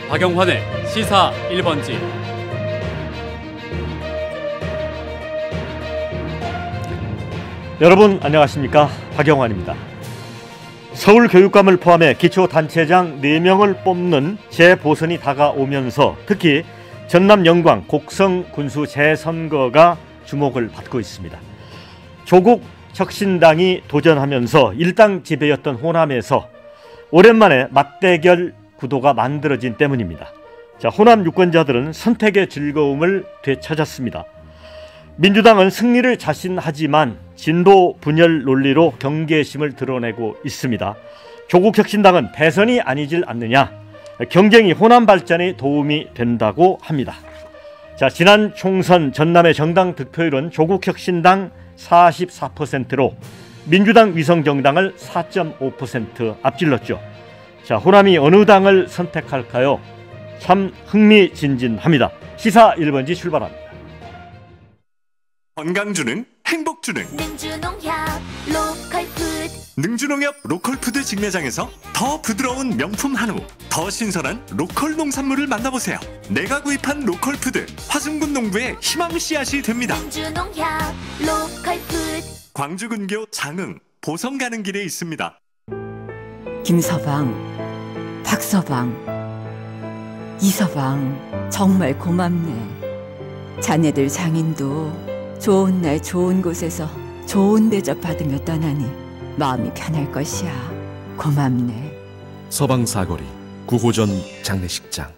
박영환의 시사 1번지. 여러분 안녕하십니까? 박영환입니다. 서울교육감을 포함해 기초단체장 4명을 뽑는 재보선이 다가오면서 특히 전남 영광 곡성 군수 재선거가 주목을 받고 있습니다. 조국 혁신당이 도전하면서 일당 지배였던 호남에서 오랜만에 맞대결 구도가 만들어진 때문입니다. 자, 호남 유권자들은 선택의 즐거움을 되찾았습니다. 민주당은 승리를 자신하지만 진보 분열 논리로 경계심을 드러내고 있습니다. 조국 혁신당은 대선이 아니질 않느냐, 경쟁이 호남 발전에 도움이 된다고 합니다. 자, 지난 총선 전남의 정당 득표율은 조국 혁신당 44%로 민주당 위성정당을 4.5% 앞질렀죠. 자, 호남이 어느 당을 선택할까요? 참 흥미진진합니다. 시사 1번지 출발합니다. 건강 주는 행복 주는 능주농협 로컬푸드. 능주농협 로컬푸드 직매장에서 더 부드러운 명품 한우, 더 신선한 로컬 농산물을 만나보세요. 내가 구입한 로컬푸드, 화순군 농부의 희망 씨앗이 됩니다. 능주농협 로컬푸드. 광주 근교 장흥 보성 가는 길에 있습니다. 김서방, 박서방, 이서방 정말 고맙네. 자네들 장인도 좋은 날 좋은 곳에서 좋은 대접 받으며 떠나니 마음이 편할 것이야. 고맙네. 서방사거리 9호점 장례식장.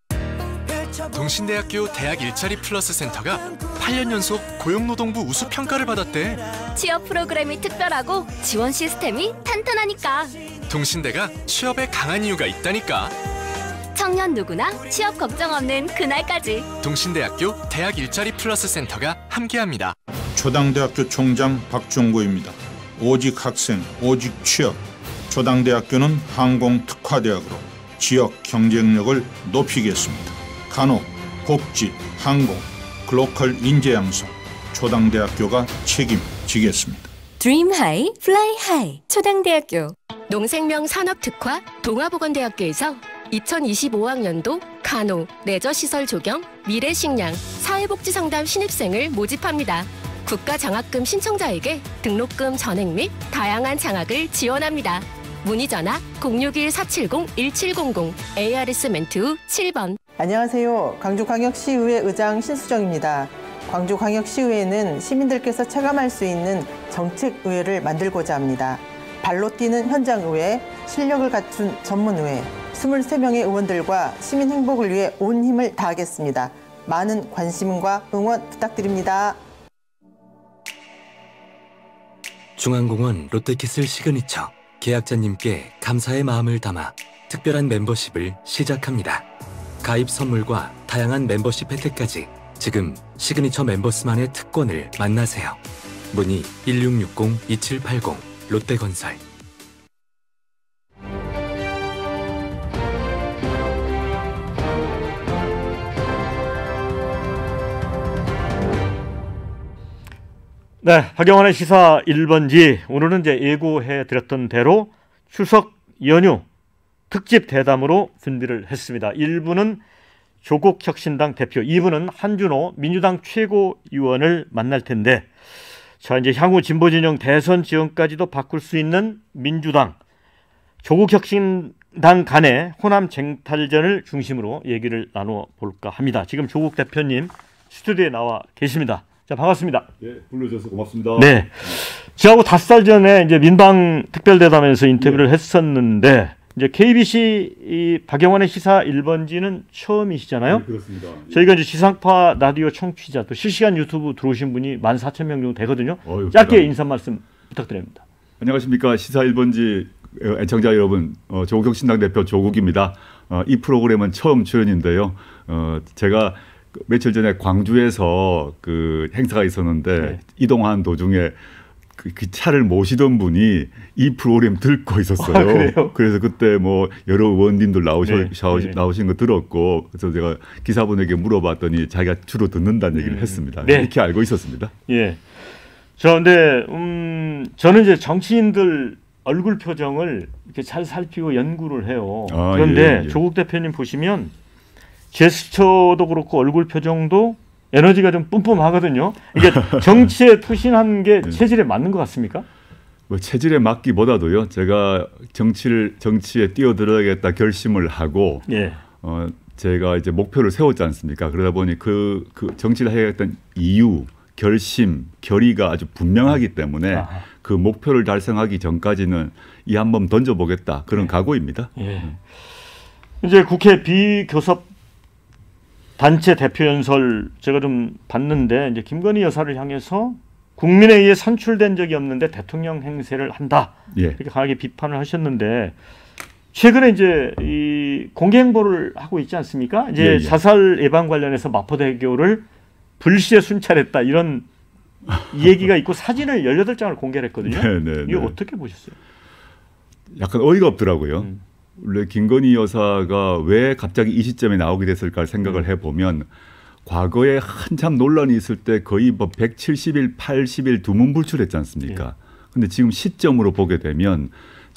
동신대학교 대학 일자리 플러스 센터가 8년 연속 고용노동부 우수평가를 받았대. 취업 프로그램이 특별하고 지원 시스템이 탄탄하니까. 동신대가 취업에 강한 이유가 있다니까. 청년 누구나 취업 걱정 없는 그날까지. 동신대학교 대학 일자리 플러스 센터가 함께합니다. 초당대학교 총장 박종고입니다. 오직 학생, 오직 취업. 초당대학교는 항공특화대학으로 지역 경쟁력을 높이겠습니다. 간호, 복지, 항공, 글로컬 인재 양성, 초당대학교가 책임지겠습니다. Dream High, Fly High, 초당대학교. 농생명 산업특화 동아보건대학교에서 2025학년도 간호, 레저시설 조경, 미래식량, 사회복지상담 신입생을 모집합니다. 국가장학금 신청자에게 등록금 전액 및 다양한 장학을 지원합니다. 문의전화 061-470-1700 ARS 멘트 후 7번. 안녕하세요. 광주광역시의회 의장 신수정입니다. 광주광역시의회는 시민들께서 체감할 수 있는 정책의회를 만들고자 합니다. 발로 뛰는 현장의회, 실력을 갖춘 전문의회, 23명의 의원들과 시민 행복을 위해 온 힘을 다하겠습니다. 많은 관심과 응원 부탁드립니다. 중앙공원 롯데캐슬 시그니처 계약자님께 감사의 마음을 담아 특별한 membership을 시작합니다. 가입 선물과 다양한 멤버십 혜택까지 지금 시그니처 멤버스만의 특권을 만나세요. 문의 1660-2780 롯데건설. 네, 박영환의 시사 1번지. 오늘은 이제 예고해드렸던 대로 추석 연휴 특집 대담으로 준비를 했습니다. 1부는 조국 혁신당 대표, 2부는 한준호 민주당 최고위원을 만날 텐데, 자, 이제 향후 진보진영 대선 지원까지도 바꿀 수 있는 민주당, 조국 혁신당 간의 호남 쟁탈전을 중심으로 얘기를 나눠 볼까 합니다. 지금 조국 대표님 스튜디오에 나와 계십니다. 자, 반갑습니다. 네, 불러주셔서 고맙습니다. 네, 저하고 5살 전에 이제 민방 특별대담에서 인터뷰를 했었는데, 이제 KBC 이 박영환의 시사 1번지는 처음이시잖아요. 네, 그렇습니다. 저희가 이제 지상파 라디오 청취자, 또 실시간 유튜브 들어오신 분이 14,000명 정도 되거든요. 짧게 인사 말씀 부탁드립니다. 안녕하십니까, 시사 1번지 애청자 여러분, 조국 혁신당 대표 조국입니다. 이 프로그램은 처음 출연인데요. 제가 며칠 전에 광주에서 그 행사가 있었는데, 네, 이동하는 도중에 그 차를 모시던 분이 이 프로그램 듣고 있었어요. 아, 그래서 그때 뭐 여러 의원님들 네. 나오신 거 들었고, 그래서 제가 기사분에게 물어봤더니 자기가 주로 듣는다는 얘기를 했습니다. 네. 이렇게 알고 있었습니다. 예. 저 근데 저는 이제 정치인들 얼굴 표정을 이렇게 잘 살피고 연구를 해요. 그런데 예. 조국 대표님 보시면 제스처도 그렇고 얼굴 표정도 에너지가 좀 뿜뿜하거든요. 이게 정치에 투신한 게 체질에 맞는 것 같습니까? 뭐 체질에 맞기보다도요. 제가 정치에 뛰어들어야겠다 결심을 하고 예. 제가 이제 목표를 세웠지 않습니까? 그러다 보니 그 정치를 해야겠다는 이유, 결심, 결의가 아주 분명하기 때문에 그 목표를 달성하기 전까지는 이 한번 던져보겠다 그런 각오입니다. 예. 이제 국회 비교섭 단체 대표 연설 제가 좀 봤는데 이제 김건희 여사를 향해서 국민에 의해 선출된 적이 없는데 대통령 행세를 한다 이렇게 강하게 비판을 하셨는데 최근에 이제 이 공개 행보를 하고 있지 않습니까? 이제 자살 예방 관련해서 마포대교를 불시에 순찰했다 이런 얘기가 있고 사진을 18장을 공개를 했거든요. 이거 어떻게 보셨어요? 약간 어이가 없더라고요. 원래 김건희 여사가 왜 갑자기 이 시점에 나오게 됐을까 생각을 해보면 과거에 한참 논란이 있을 때 거의 뭐 170일, 80일 두문불출했지 않습니까? 근데 지금 시점으로 보게 되면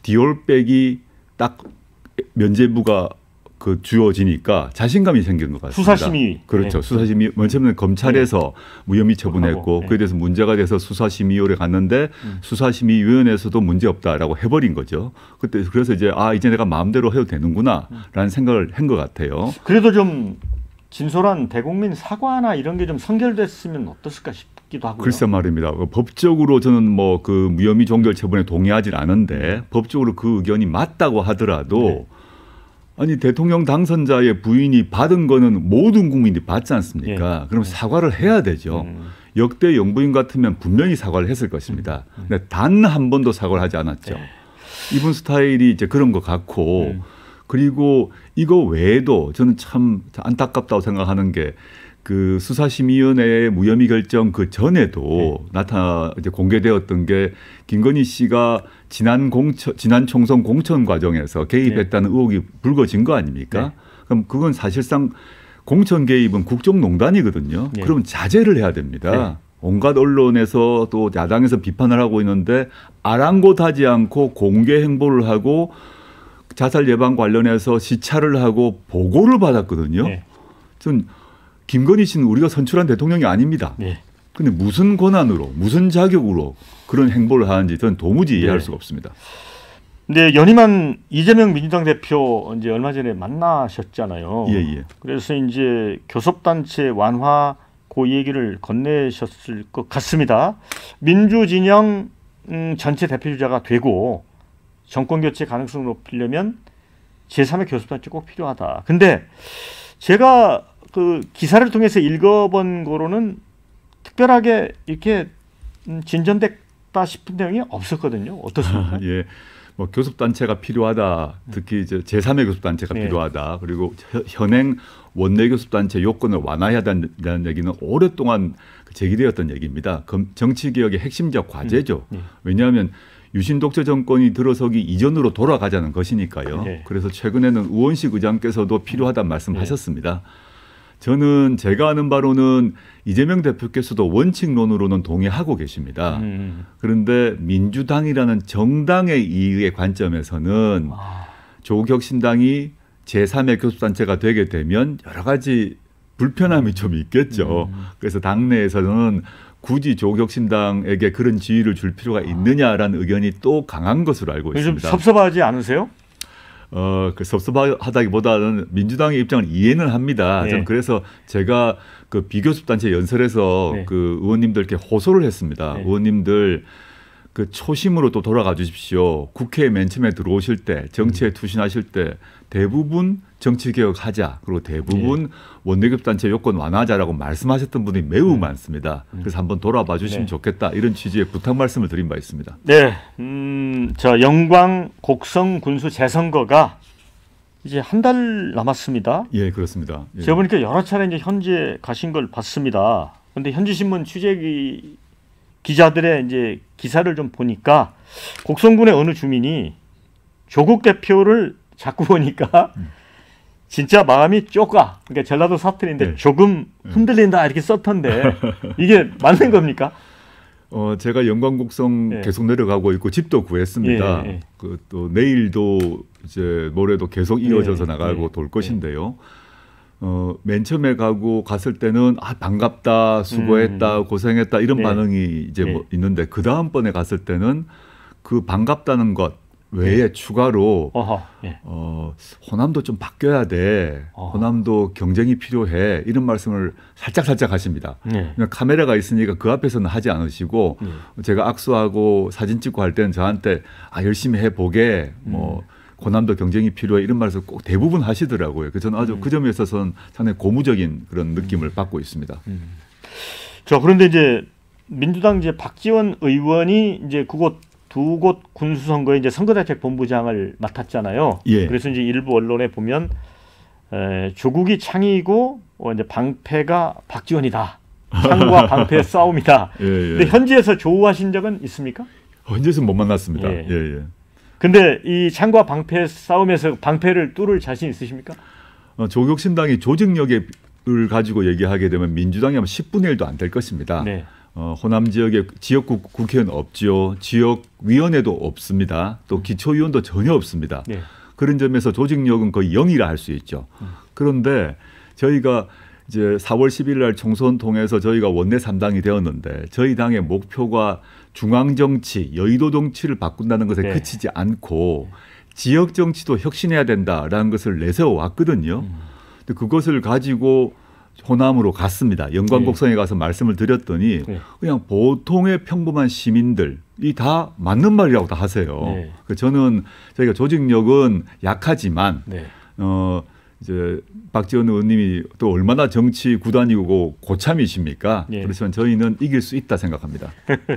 디올백이 딱 면죄부가 그 주어지니까 자신감이 생기는 것 같습니다. 수사심의. 그렇죠. 수사심의. 먼 처음에는 검찰에서 무혐의 처분했고 그에 대해서 문제가 돼서 수사심의위원회 갔는데 수사심의위원회에서도 문제없다라고 해버린 거죠. 그때 그래서 이제 이제 내가 마음대로 해도 되는구나라는 생각을 한 것 같아요. 그래도 좀 진솔한 대국민 사과나 이런 게 좀 선결됐으면 어떻을까 싶기도 하고요. 글쎄 말입니다. 법적으로 저는 뭐 그 무혐의 종결 처분에 동의하지 않은데 법적으로 그 의견이 맞다고 하더라도 아니 대통령 당선자의 부인이 받은 거는 모든 국민이 받지 않습니까? 그럼 사과를 해야 되죠. 역대 영부인 같으면 분명히 사과를 했을 것입니다. 근데 단 한 번도 사과를 하지 않았죠. 이분 스타일이 이제 그런 것 같고 그리고 이거 외에도 저는 참 안타깝다고 생각하는 게 그 수사심의위원회의 무혐의 결정 그 전에도 이제 공개되었던 게 김건희 씨가 지난 총선 공천 과정에서 개입했다는 의혹이 불거진 거 아닙니까? 그럼 그건 사실상 공천 개입은 국정농단이거든요. 그럼 자제를 해야 됩니다. 온갖 언론에서 또 야당에서 비판을 하고 있는데 아랑곳하지 않고 공개 행보를 하고 자살 예방 관련해서 시찰을 하고 보고를 받았거든요. 전 김건희 씨는 우리가 선출한 대통령이 아닙니다. 그런데 무슨 권한으로 무슨 자격으로 그런 행보를 하는지 저는 도무지 이해할 수가 없습니다. 근데 연임한 이재명 민주당 대표 이제 얼마 전에 만나셨잖아요. 그래서 이제 교섭단체 완화 그 얘기를 건네셨을 것 같습니다. 민주진영 전체 대표주자가 되고 정권 교체 가능성을 높이려면 제3의 교섭단체 꼭 필요하다. 근데 제가 그 기사를 통해서 읽어본 거로는 특별하게 이렇게 진전됐다 싶은 내용이 없었거든요. 어떻습니까? 뭐 교섭단체가 필요하다. 특히 이제 제3의 교섭단체가 필요하다. 그리고 현행 원내교섭단체 요건을 완화해야 한다는 얘기는 오랫동안 제기되었던 얘기입니다. 정치개혁의 핵심적 과제죠. 왜냐하면 유신독재 정권이 들어서기 이전으로 돌아가자는 것이니까요. 그래서 최근에는 우원식 의장께서도 필요하다는 말씀하셨습니다. 저는 제가 아는 바로는 이재명 대표께서도 원칙론으로는 동의하고 계십니다. 그런데 민주당이라는 정당의 이익의 관점에서는 조국혁신당이 제3의 교섭단체가 되게 되면 여러 가지 불편함이 좀 있겠죠. 그래서 당내에서는 굳이 조국혁신당에게 그런 지위를 줄 필요가 있느냐라는 의견이 또 강한 것으로 알고 있습니다. 좀 섭섭하지 않으세요? 그 섭섭하다기보다는 민주당의 입장을 이해는 합니다. 저는 그래서 제가 그 비교섭단체 연설에서 그 의원님들께 호소를 했습니다. 의원님들 그 초심으로 또 돌아가 주십시오. 국회에 맨 처음에 들어오실 때 정치에 투신하실 때 대부분 정치개혁하자. 그리고 대부분 원내교섭단체 요건 완화하자라고 말씀하셨던 분이 매우 많습니다. 그래서 한번 돌아봐 주시면 좋겠다. 이런 취지의 부탁 말씀을 드린 바 있습니다. 자, 영광 곡성 군수 재선거가 이제 한 달 남았습니다. 그렇습니다. 제가 보니까 여러 차례 이제 현지에 가신 걸 봤습니다. 그런데 현지신문 취재 기자들의 이제 기사를 좀 보니까 곡성군의 어느 주민이 조국 대표를 자꾸 보니까 진짜 마음이 쪼까. 그러니까 전라도 사투리인데 조금 흔들린다 이렇게 썼던데 이게 맞는 겁니까? 제가 영광곡성 계속 내려가고 있고 집도 구했습니다. 또 내일도 이제 모레도 계속 이어져서 나가고 돌 것인데요. 맨 처음에 갔을 때는 반갑다, 수고했다, 고생했다 이런 네. 반응이 이제 네. 뭐 있는데 그 다음번에 갔을 때는 그 반갑다는 것 외에 추가로 예. 호남도 좀 바뀌어야 돼. 호남도 경쟁이 필요해. 이런 말씀을 살짝 하십니다. 네. 그냥 카메라가 있으니까 그 앞에서는 하지 않으시고 제가 악수하고 사진 찍고 할 때는 저한테 열심히 해보게 뭐 호남도 경쟁이 필요해 이런 말씀 꼭 대부분 하시더라고요. 그래서 저는 아주 그 점에 있어서는 상당히 고무적인 그런 느낌을 받고 있습니다. 자, 그런데 이제 민주당 이제 박지원 의원이 이제 두 곳 군수선거에 이제 선거대책본부장을 맡았잖아요. 예. 그래서 이제 일부 언론에 보면 조국이 창이고 이제 방패가 박지원이다. 창과 방패의 싸움이다. 예. 근데 현지에서 조우하신 적은 있습니까? 현지에서는 못 만났습니다. 예. 예. 근데 이 창과 방패 싸움에서 방패를 뚫을 자신 있으십니까? 조국신당이 조직력을 가지고 얘기하게 되면 민주당이 아마 10분의 1도 안 될 것입니다. 네. 호남 지역에 지역국 국회의원 없죠. 지역위원회도 없습니다. 또 기초위원도 전혀 없습니다. 네. 그런 점에서 조직력은 거의 0이라 할 수 있죠. 그런데 저희가 이제 4월 10일 날 총선 통해서 저희가 원내 3당이 되었는데 저희 당의 목표가 중앙 정치, 여의도 정치를 바꾼다는 것에 네. 그치지 않고 지역 정치도 혁신해야 된다라는 것을 내세워 왔거든요. 근데 그것을 가지고 호남으로 갔습니다. 영광곡성에 가서 말씀을 드렸더니 그냥 보통의 평범한 시민들이 다 맞는 말이라고 다 하세요. 네. 저는 저희가 조직력은 약하지만 이제 박지원 의원님이 또 얼마나 정치 구단이고 고참이십니까? 네. 그렇지만 저희는 이길 수 있다 생각합니다.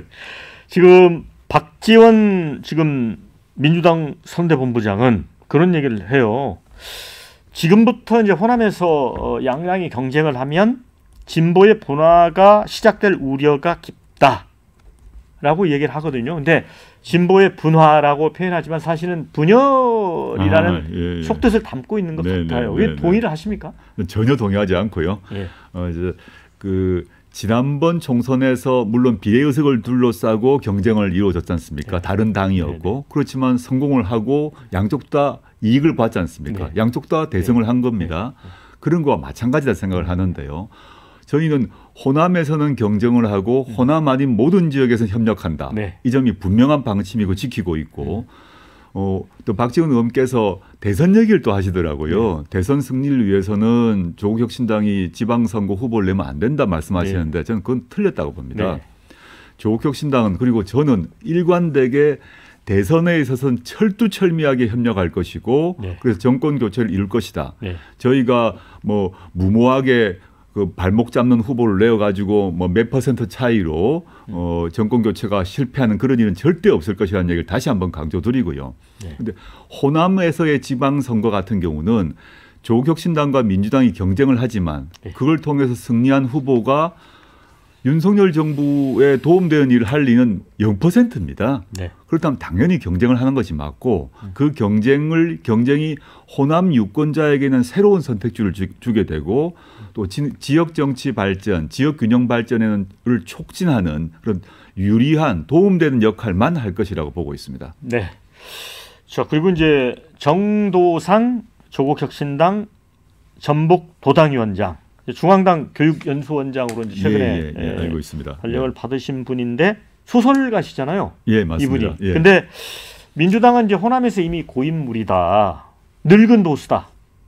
지금 박지원 민주당 선대본부장은 그런 얘기를 해요. 지금부터 이제 호남에서 양당이 경쟁을 하면 진보의 분화가 시작될 우려가 깊다라고 얘기를 하거든요. 근데 진보의 분화라고 표현하지만 사실은 분열이라는 속뜻을 담고 있는 것 같아요. 왜 동의를 하십니까? 전혀 동의하지 않고요. 예. 이제 지난번 총선에서 물론 비례의석을 둘러싸고 경쟁을 이루어졌지 않습니까? 다른 당이었고 그렇지만 성공을 하고 양쪽 다 이익을 받지 않습니까? 양쪽 다 대승을 한 겁니다. 그런 거와 마찬가지다 생각을 하는데요. 저희는 호남에서는 경쟁을 하고 호남 아닌 모든 지역에서 협력한다. 이 점이 분명한 방침이고 지키고 있고 또 박지원 의원께서 대선 얘기를 또 하시더라고요. 대선 승리를 위해서는 조국혁신당이 지방선거 후보를 내면 안 된다 말씀하시는데 저는 그건 틀렸다고 봅니다. 조국혁신당은 그리고 저는 일관되게 대선에 있어서는 철두철미하게 협력할 것이고 그래서 정권 교체를 이룰 것이다. 저희가 뭐 무모하게 발목 잡는 후보를 내어가지고 뭐 몇 % 차이로 정권 교체가 실패하는 그런 일은 절대 없을 것이라는 얘기를 다시 한번 강조드리고요. 그런데 호남에서의 지방선거 같은 경우는 조국혁신당과 민주당이 경쟁을 하지만 그걸 통해서 승리한 후보가 윤석열 정부에 도움되는 일을 할 리는 0%입니다. 그렇다면 당연히 경쟁을 하는 것이 맞고 그 경쟁이 호남 유권자에게는 새로운 선택지를 주게 되고 또 지역 정치 발전, 지역 균형 발전을 촉진하는 그런 유리한 도움되는 역할만 할 것이라고 보고 있습니다. 네. 자, 그리고 이제 정도상 조국혁신당 전북 도당위원장, 중앙당 교육연수원장으로 이제 최근에 알고 있습니다. 발령을 받으신 분인데 소설가시잖아요. 예, 맞습니다. 이분이. 근데 민주당은 이제 호남에서 이미 고인물이다. 늙은 보수다.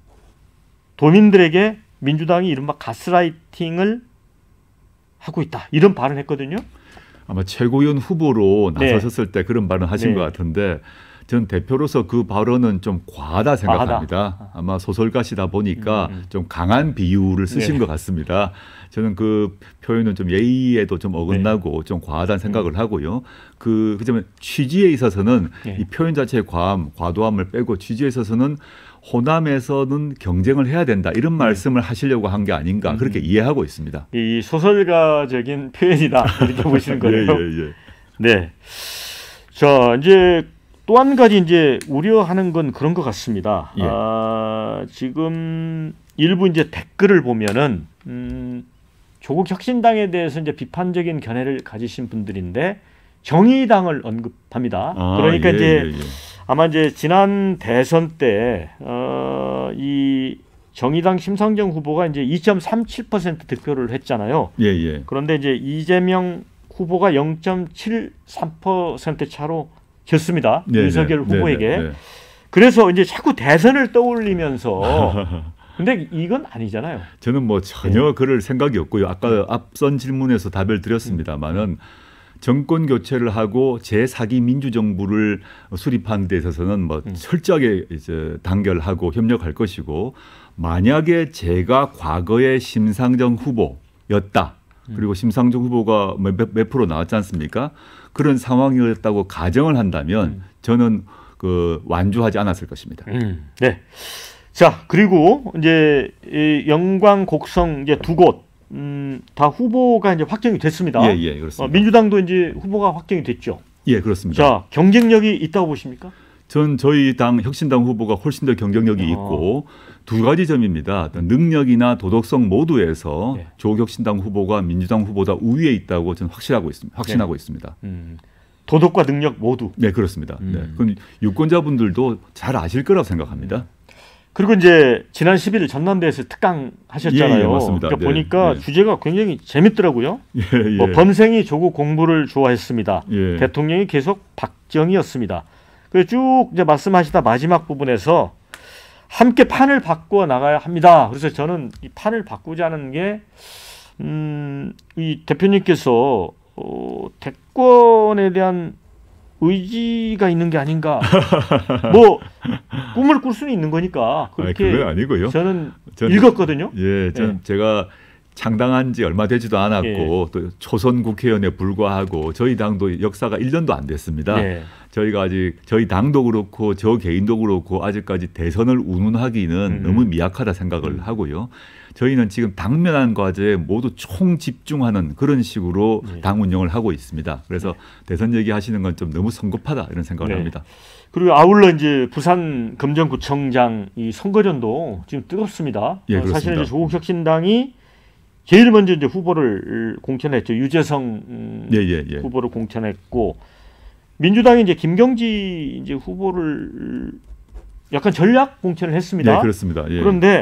도민들에게 민주당이 이른바 가스라이팅을 하고 있다. 이런 발언을 했거든요. 아마 최고위원 후보로 나서셨을 때 그런 발언 하신 것 같은데 전 대표로서 그 발언은 좀 과하다 생각합니다. 아마 소설가시다 보니까 좀 강한 비유를 쓰신 것 같습니다. 저는 그 표현은 좀 예의에도 좀 어긋나고 좀 과하다는 생각을 하고요. 그렇지만 취지에 있어서는 이 표현 자체의 과도함을 빼고 취지에 있어서는 호남에서는 경쟁을 해야 된다 이런 말씀을 하시려고 한 게 아닌가 그렇게 이해하고 있습니다. 이 소설가적인 표현이다 이렇게 보시는 거예요. 네. 자, 이제 또 한 가지 이제 우려하는 건 그런 것 같습니다. 지금 일부 이제 댓글을 보면은 조국 혁신당에 대해서 이제 비판적인 견해를 가지신 분들인데 정의당을 언급합니다. 그러니까 이제 아마 이제 지난 대선 때 이 정의당 심상정 후보가 이제 2.37% 득표를 했잖아요. 예, 예. 그런데 이제 이재명 후보가 0.73% 차로 졌습니다. 네, 윤석열 네, 후보에게. 네, 네. 그래서 이제 자꾸 대선을 떠올리면서 근데 이건 아니잖아요. 저는 뭐 전혀 그럴 생각이 없고요. 아까 앞선 질문에서 답을 드렸습니다만은 정권 교체를 하고 제4기 민주정부를 수립하는 데 있어서는 뭐 철저하게 이제 단결하고 협력할 것이고, 만약에 제가 과거에 심상정 후보였다. 그리고 심상정 후보가 몇 프로 나왔지 않습니까? 그런 상황이었다고 가정을 한다면 저는 그 완주하지 않았을 것입니다. 네. 자, 그리고 이제 이 영광, 곡성 이제 두 곳 다 후보가 이제 확정이 됐습니다. 예, 예, 그렇습니다. 민주당도 이제 후보가 확정이 됐죠. 예, 그렇습니다. 자, 경쟁력이 있다고 보십니까? 전 저희 당 혁신당 후보가 훨씬 더 경쟁력이 있고 두 가지 점입니다. 능력이나 도덕성 모두에서 조국 혁신당 후보가 민주당 후보다 우위에 있다고 저는 확신하고 있습니다. 도덕과 능력 모두. 네, 그렇습니다. 네. 그건 유권자분들도 잘 아실 거라고 생각합니다. 그리고 이제 지난 11일 전남대에서 특강 하셨잖아요. 예, 맞습니다. 그러니까 네, 보니까 네. 주제가 굉장히 재밌더라고요. 예, 예. 뭐 범생이 조국 공부를 좋아했습니다. 예. 대통령이 계속 박정희였습니다. 그래서 쭉 이제 말씀하시다 마지막 부분에서 함께 판을 바꿔 나가야 합니다. 그래서 저는 이 판을 바꾸자는 게 이 대표님께서 대권에 대한 의지가 있는 게 아닌가. 뭐 꿈을 꿀 수는 있는 거니까 그렇게 그건 아니고요. 저는 읽었거든요. 예, 제가 창당한 지 얼마 되지도 않았고 또 초선 국회의원에 불과하고 저희 당도 역사가 1년도 안 됐습니다. 저희가 아직 저희 당도 그렇고 저 개인도 그렇고 아직까지 대선을 운운하기는 너무 미약하다 생각을 하고요. 저희는 지금 당면한 과제에 모두 총 집중하는 그런 식으로 당 운영을 하고 있습니다. 그래서 대선 얘기하시는 건 좀 너무 성급하다 이런 생각을 합니다. 그리고 아울러 이제 부산 금정구청장 이 선거전도 지금 뜨겁습니다. 예, 사실은 이제 조국 혁신당이 제일 먼저 이제 후보를 공천했죠. 유재성 후보를 공천했고, 민주당이 이제 김경지 이제 후보를 약간 전략 공천을 했습니다. 네, 그렇습니다. 예. 그런데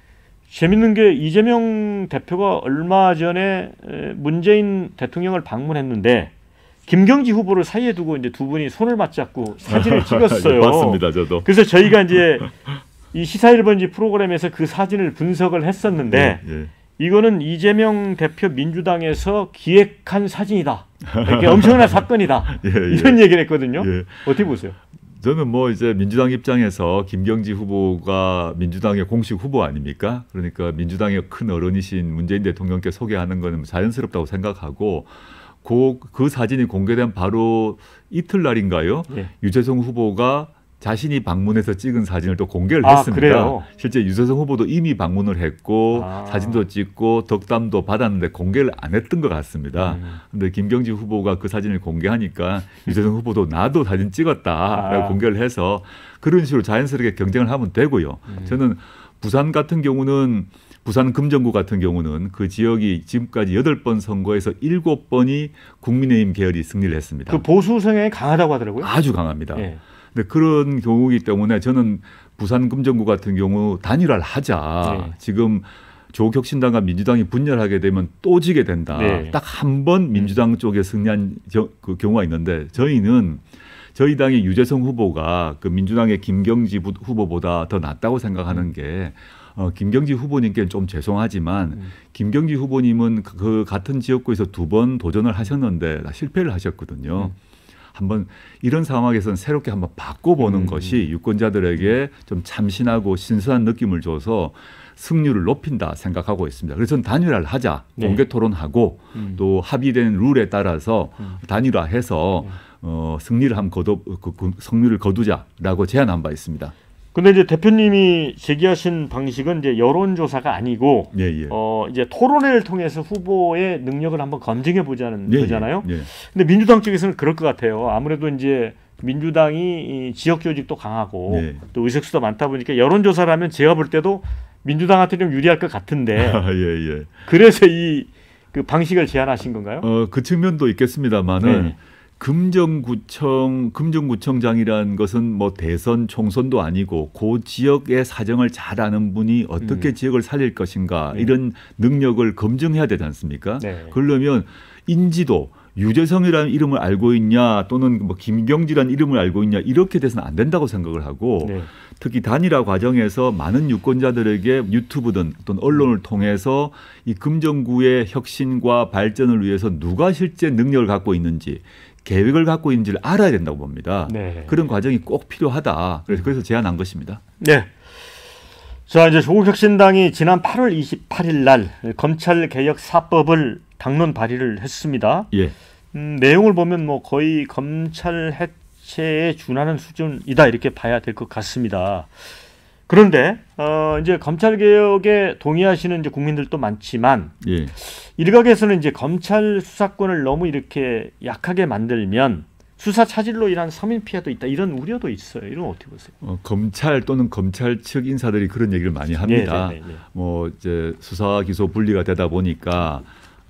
재밌는 게 이재명 대표가 얼마 전에 문재인 대통령을 방문했는데 김경지 후보를 사이에 두고 이제 두 분이 손을 맞잡고 사진을 찍었어요. 맞습니다, 저도. 그래서 저희가 이제 이 시사 1번지 프로그램에서 그 사진을 분석을 했었는데 이거는 이재명 대표 민주당에서 기획한 사진이다. 이렇게 엄청난 사건이다. 이런 얘기를 했거든요. 어떻게 보세요? 저는 뭐 이제 민주당 입장에서 김경지 후보가 민주당의 공식 후보 아닙니까? 그러니까 민주당의 큰 어른이신 문재인 대통령께 소개하는 것은 자연스럽다고 생각하고 그 사진이 공개된 바로 이틀날인가요? 유재성 후보가 자신이 방문해서 찍은 사진을 또 공개를 했습니다. 그래요? 실제 유재성 후보도 이미 방문을 했고 사진도 찍고 덕담도 받았는데 공개를 안 했던 것 같습니다. 그런데 김경지 후보가 그 사진을 공개하니까 유재성 후보도 나도 사진 찍었다라고 공개를 해서 그런 식으로 자연스럽게 경쟁을 하면 되고요. 저는 부산 같은 경우는 부산 금정구 같은 경우는 그 지역이 지금까지 8번 선거에서 7번이 국민의힘 계열이 승리를 했습니다. 그 보수 성향이 강하다고 하더라고요. 아주 강합니다. 근데 그런 경우이기 때문에 저는 부산 금정구 같은 경우 단일화를 하자. 지금 조국 혁신당과 민주당이 분열하게 되면 또 지게 된다. 딱 한 번 민주당 쪽에 승리한 그 경우가 있는데 저희는 저희 당의 유재성 후보가 그 민주당의 김경지 후보보다 더 낫다고 생각하는 게 김경지 후보님께 좀 죄송하지만 김경지 후보님은 그 같은 지역구에서 2번 도전을 하셨는데 다 실패를 하셨거든요. 한번 이런 상황에서는 새롭게 한번 바꿔보는 것이 유권자들에게 좀 참신하고 신선한 느낌을 줘서 승률을 높인다 생각하고 있습니다. 그래서 저는 단일화를 하자. 공개 토론하고 또 합의된 룰에 따라서 단일화해서 승리를 승률을 거두자라고 제안한 바 있습니다. 근데 이제 대표님이 제기하신 방식은 이제 여론조사가 아니고 이제 토론회를 통해서 후보의 능력을 한번 검증해 보자는 거잖아요. 근데 민주당 쪽에서는 그럴 것 같아요. 아무래도 이제 민주당이 지역 조직도 강하고 또 의석수도 많다 보니까 여론조사를 하면 제가 볼 때도 민주당한테 좀 유리할 것 같은데 그래서 이 그 방식을 제안하신 건가요? 그 측면도 있겠습니다만은 금정구청장이라는 것은 뭐 대선 총선도 아니고 그 지역의 사정을 잘 아는 분이 어떻게 지역을 살릴 것인가 이런 능력을 검증해야 되지 않습니까? 네. 그러려면 인지도 유재성이라는 이름을 알고 있냐 또는 뭐 김경지라는 이름을 알고 있냐 이렇게 돼서는 안 된다고 생각을 하고 네. 특히 단일화 과정에서 많은 유권자들에게 유튜브든 어떤 언론을 통해서 이 금정구의 혁신과 발전을 위해서 누가 실제 능력을 갖고 있는지 계획을 갖고 있는지를 알아야 된다고 봅니다. 네. 그런 과정이 꼭 필요하다. 그래서 제안한 것입니다. 네. 자, 이제 조국혁신당이 지난 8월 28일 날 검찰개혁 4법을 당론 발의를 했습니다. 예. 내용을 보면 뭐 거의 검찰 해체에 준하는 수준이다 이렇게 봐야 될 것 같습니다. 그런데 이제 검찰 개혁에 동의하시는 이제 국민들도 많지만 예. 일각에서는 이제 검찰 수사권을 너무 이렇게 약하게 만들면 수사 차질로 인한 서민 피해도 있다 이런 우려도 있어요. 이런 어떻게 보세요? 검찰 또는 검찰 측 인사들이 그런 얘기를 많이 합니다. 네네네. 뭐 이제 수사 기소 분리가 되다 보니까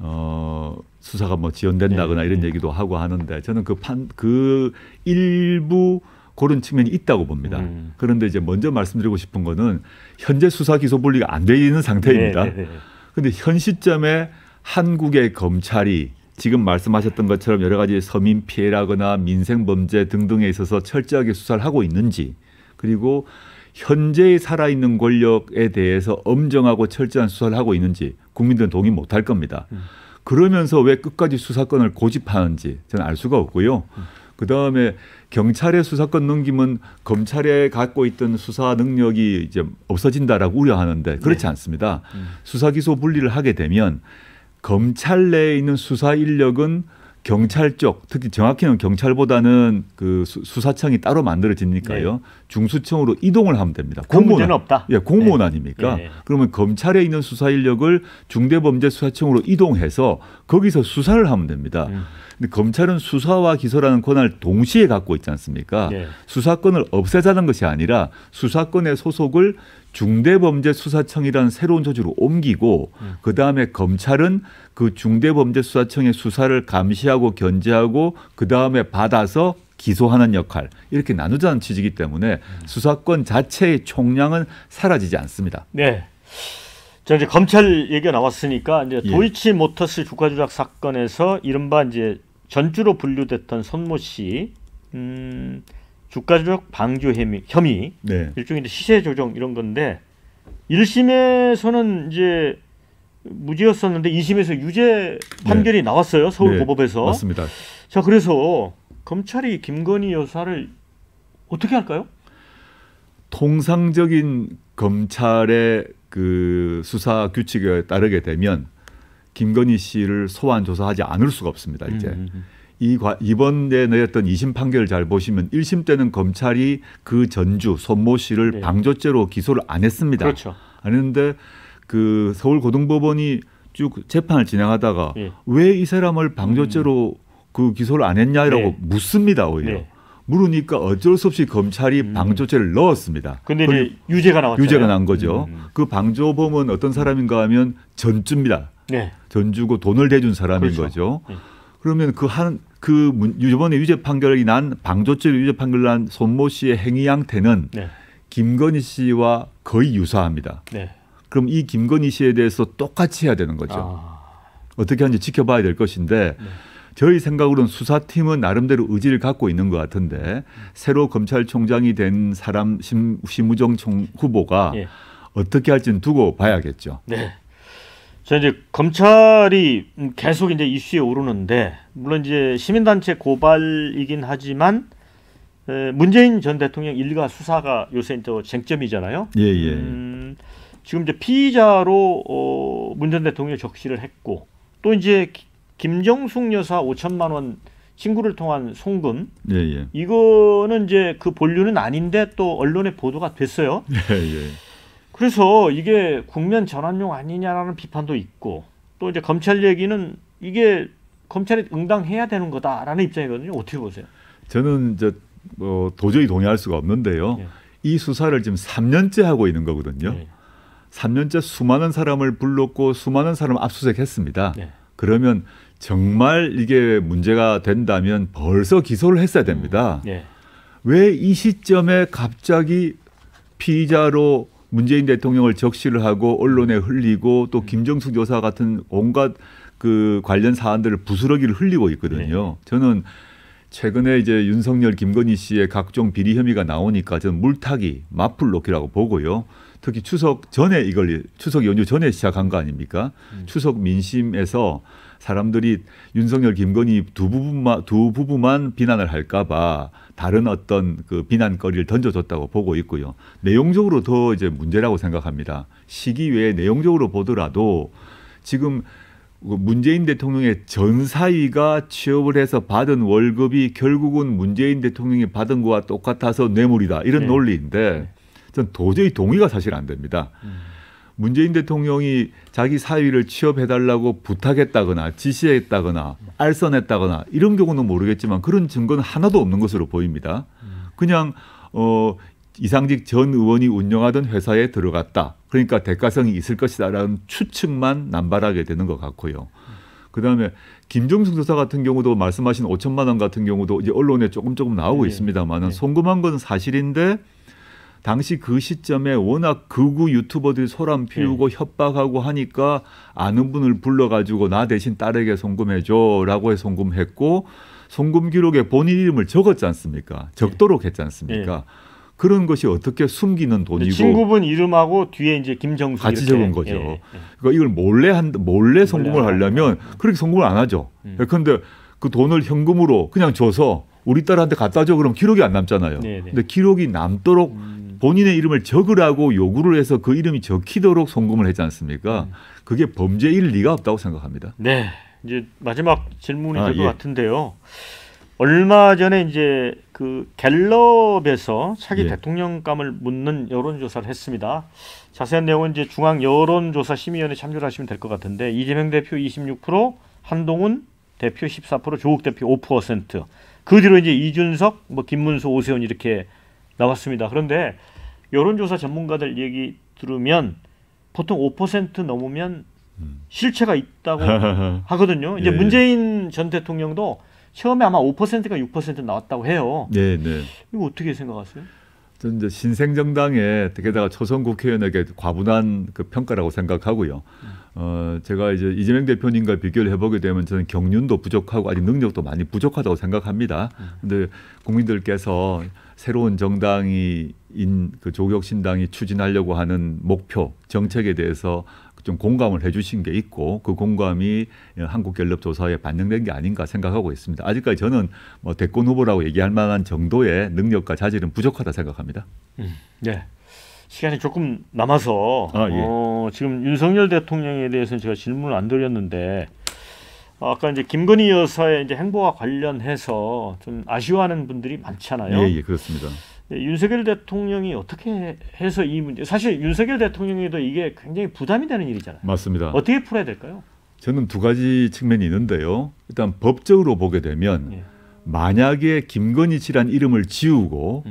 수사가 뭐 지연된다거나 이런 얘기도 하고 하는데 저는 그 일부 그런 측면이 있다고 봅니다. 그런데 이제 먼저 말씀드리고 싶은 거는 현재 수사 기소 분리가 안 돼 있는 상태입니다. 그런데 현 시점에 한국의 검찰이 지금 말씀하셨던 것처럼 여러 가지 서민 피해라거나 민생 범죄 등등에 있어서 철저하게 수사를 하고 있는지 그리고 현재 살아있는 권력에 대해서 엄정하고 철저한 수사를 하고 있는지 국민들은 동의 못할 겁니다. 그러면서 왜 끝까지 수사권을 고집하는지 저는 알 수가 없고요. 그다음에 경찰의 수사권 넘기면 검찰에 갖고 있던 수사 능력이 이제 없어진다라고 우려하는데 그렇지 않습니다. 수사 기소 분리를 하게 되면 검찰 내에 있는 수사 인력은 경찰 쪽, 특히 정확히는 경찰보다는 그 수사청이 따로 만들어지니까요. 네. 중수청으로 이동을 하면 됩니다. 공무원은 없다. 예, 공무원 아닙니까? 네. 그러면 검찰에 있는 수사 인력을 중대범죄수사청으로 이동해서 거기서 수사를 하면 됩니다. 근데 검찰은 수사와 기소라는 권한을 동시에 갖고 있지 않습니까? 네. 수사권을 없애자는 것이 아니라 수사권의 소속을 중대범죄수사청이라는 새로운 조직으로 옮기고 그다음에 검찰은 그 중대범죄수사청의 수사를 감시하고 견제하고 그다음에 받아서 기소하는 역할 이렇게 나누자는 취지이기 때문에 수사권 자체의 총량은 사라지지 않습니다. 네. 자 이제 검찰 얘기가 나왔으니까 이제 도이치모터스 주가 조작 사건에서 이른바 이제 전주로 분류됐던 손모 씨 주가 조작 방조 혐의 네. 일종의 이제 시세 조정 이런 건데 1심에서는 이제 무죄였었는데 2심에서 유죄 판결이 네. 나왔어요. 서울고법에서. 네, 맞습니다. 자 그래서 검찰이 김건희 여사를 어떻게 할까요? 통상적인 검찰의 그 수사 규칙에 따르게 되면 김건희 씨를 소환 조사하지 않을 수가 없습니다. 이제 이번에 내렸던 2심 판결을 잘 보시면 1심 때는 검찰이 그 전주 손모 씨를 방조죄로 기소를 안 했습니다. 그렇죠. 안 했는데 그 서울고등법원이 쭉 재판을 진행하다가 왜 이 사람을 방조죄로 그 기소를 안 했냐라고 묻습니다. 오히려. 물으니까 어쩔 수 없이 검찰이 방조죄를 넣었습니다. 근데 이제 유죄가 나왔잖아요. 유죄가 난 거죠. 그 방조범은 어떤 사람인가 하면 전주입니다. 전주고 돈을 대준 사람인 거죠. 그러면 이번에 유죄 판결이 난 방조죄로 유죄 판결 난 손모 씨의 행위 양태는 김건희 씨와 거의 유사합니다. 그럼 이 김건희 씨에 대해서 똑같이 해야 되는 거죠. 어떻게 하는지 지켜봐야 될 것인데 저희 생각으로는 수사팀은 나름대로 의지를 갖고 있는 것 같은데 새로 검찰총장이 된 사람 심우정 후보가 어떻게 할지는 두고 봐야겠죠. 네. 자 이제 검찰이 계속 이제 이슈에 오르는데 물론 이제 시민단체 고발이긴 하지만 문재인 전 대통령 일가 수사가 요새 이제 쟁점이잖아요. 지금 이제 피의자로 문 전 대통령이 적시를 했고 또 이제 김정숙 여사 5천만 원 친구를 통한 송금 이거는 이제 그 본류는 아닌데 또 언론에 보도가 됐어요. 그래서 이게 국면 전환용 아니냐라는 비판도 있고 또 이제 검찰 얘기는 이게 검찰이 응당해야 되는 거다라는 입장이거든요. 어떻게 보세요? 저는 도저히 동의할 수가 없는데요. 이 수사를 지금 3년째 하고 있는 거거든요. 3년째 수많은 사람을 불렀고 수많은 사람을 압수수색했습니다. 그러면 정말 이게 문제가 된다면 벌써 기소를 했어야 됩니다. 예. 왜 이 시점에 갑자기 피의자로 문재인 대통령을 적시를 하고 언론에 흘리고 또 김정숙 여사 같은 온갖 그 관련 사안들을 부스러기를 흘리고 있거든요. 저는 최근에 이제 윤석열, 김건희 씨의 각종 비리 혐의가 나오니까 저는 물타기, 맞불 놓기라고 보고요. 특히 추석 전에 추석 연휴 전에 시작한 거 아닙니까? 추석 민심에서 사람들이 윤석열, 김건희 두 부부만 비난을 할까봐 다른 어떤 그 비난거리를 던져줬다고 보고 있고요. 내용적으로 더 이제 문제라고 생각합니다. 시기 외에 내용적으로 보더라도 지금 문재인 대통령의 전 사위가 취업을 해서 받은 월급이 결국은 문재인 대통령이 받은 거와 똑같아서 뇌물이다. 이런 논리인데 전 도저히 동의가 사실 안 됩니다. 문재인 대통령이 자기 사위를 취업해달라고 부탁했다거나 지시했다거나 알선했다거나 이런 경우는 모르겠지만 그런 증거는 하나도 없는 것으로 보입니다. 그냥 이상직 전 의원이 운영하던 회사에 들어갔다. 그러니까 대가성이 있을 것이다라는 추측만 남발하게 되는 것 같고요. 그다음에 김정숙 여사 같은 경우도 말씀하신 5천만 원 같은 경우도 이제 언론에 조금 나오고 있습니다만은 송금한 건 사실인데 당시 그 시점에 워낙 극우 유튜버들이 소란 피우고 협박하고 하니까 아는 분을 불러가지고 나 대신 딸에게 송금해줘라고 해서 송금했고 송금 기록에 본인 이름을 적었지 않습니까? 적도록 했지 않습니까? 그런 것이 어떻게 숨기는 돈이고 친구분 이름하고 뒤에 이제 김정숙 같이 적은 거죠. 그러니까 이걸 몰래 송금을 하려면 그렇게 송금을 안 하죠. 그런데 그 돈을 현금으로 그냥 줘서 우리 딸한테 갖다 줘 그러면 기록이 안 남잖아요. 근데 기록이 남도록 본인의 이름을 적으라고 요구를 해서 그 이름이 적히도록 송금을 했지 않습니까? 그게 범죄일 리가 없다고 생각합니다. 네, 이제 마지막 질문이 될 것 같은데요. 얼마 전에 이제 그 갤럽에서 차기 대통령감을 묻는 여론조사를 했습니다. 자세한 내용은 이제 중앙 여론조사 심의위원회 참조를 하시면 될 것 같은데 이재명 대표 26%, 한동훈 대표 14%, 조국 대표 5%. 그 뒤로 이제 이준석, 김문수, 오세훈 이렇게 나왔습니다. 그런데 여론조사 전문가들 얘기 들으면 보통 5% 넘으면 실체가 있다고 하거든요. 이제 문재인 전 대통령도 처음에 아마 5%가 6% 나왔다고 해요. 네. 이거 어떻게 생각하세요? 저는 이제 신생정당에 게다가 초선 국회의원에게 과분한 그 평가라고 생각하고요. 제가 이제 이재명 대표님과 비교를 해보게 되면 저는 경륜도 부족하고 아직 능력도 많이 부족하다고 생각합니다. 그런데 국민들께서 새로운 정당인 그 조국혁신당이 추진하려고 하는 목표, 정책에 대해서 좀 공감을 해주신 게 있고 그 공감이 한국갤럽조사에 반영된 게 아닌가 생각하고 있습니다. 아직까지 저는 대권 후보라고 얘기할 만한 정도의 능력과 자질은 부족하다 생각합니다. 네, 시간이 조금 남아서 지금 윤석열 대통령에 대해서는 제가 질문을 안 드렸는데 아까 이제 김건희 여사의 이제 행보와 관련해서 좀 아쉬워하는 분들이 많잖아요. 예, 그렇습니다. 윤석열 대통령이 어떻게 해서 이 문제, 사실 윤석열 대통령에도 이게 굉장히 부담이 되는 일이잖아요. 맞습니다. 어떻게 풀어야 될까요? 저는 두 가지 측면이 있는데요. 일단 법적으로 보게 되면 만약에 김건희 씨란 이름을 지우고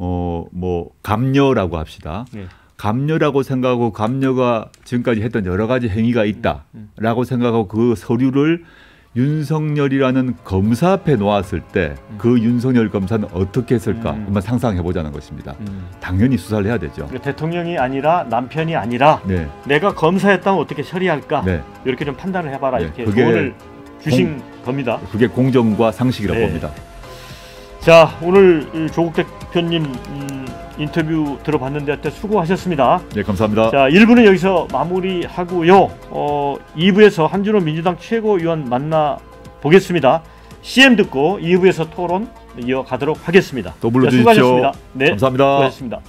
감녀라고 합시다. 감녀라고 생각하고 감녀가 지금까지 했던 여러 가지 행위가 있다라고 생각하고 그 서류를 윤석열이라는 검사 앞에 놓았을 때 그 윤석열 검사는 어떻게 했을까 한번 상상해 보자는 것입니다. 당연히 수사를 해야 되죠. 대통령이 아니라 남편이 아니라 내가 검사였다면 어떻게 처리할까 이렇게 좀 판단을 해봐라 이렇게 조언을 주신 겁니다. 그게 공정과 상식이라고 봅니다. 자, 오늘 조국 대표님 인터뷰 들어봤는데 하여튼 수고하셨습니다. 네, 감사합니다. 자, 1부는 여기서 마무리하고요. 2부에서 한준호 민주당 최고위원 만나보겠습니다. CM 듣고 2부에서 토론 이어가도록 하겠습니다. 또 불러주십시오. 수고하셨습니다. 네, 감사합니다. 수고하셨습니다.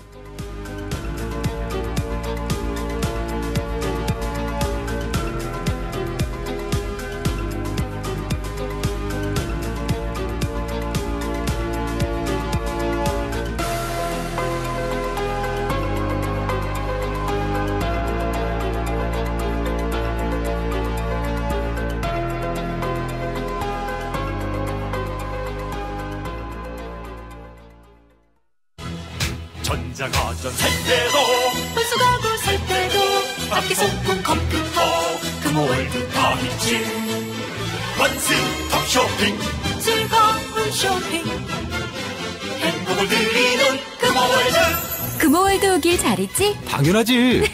전자가전 살 때도 분수가구 살 때도 악기 소품 컴퓨터 금호월드 다 있지 원스톱 쇼핑 즐거운 쇼핑 행복을 드리는 금호월드. 금호월드 오길 잘했지? 당연하지.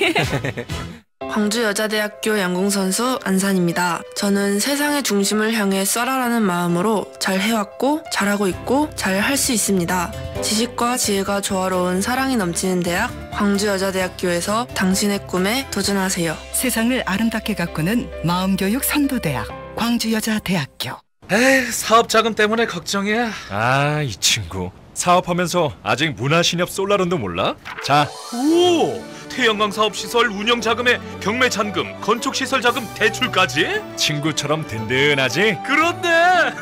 광주여자대학교 양궁선수 안산입니다. 저는 세상의 중심을 향해 쏴라라는 마음으로 잘 해왔고 잘하고 있고 잘 할 수 있습니다. 지식과 지혜가 조화로운 사랑이 넘치는 대학 광주여자대학교에서 당신의 꿈에 도전하세요. 세상을 아름답게 가꾸는 마음교육 선도대학 광주여자대학교. 에이, 사업 자금 때문에 걱정이야. 아, 이 친구 사업하면서 아직 문화신협 솔라론도 몰라? 자, 오! 태양광 사업 시설 운영 자금에 경매 잔금, 건축 시설 자금 대출까지? 친구처럼 든든하지? 그런데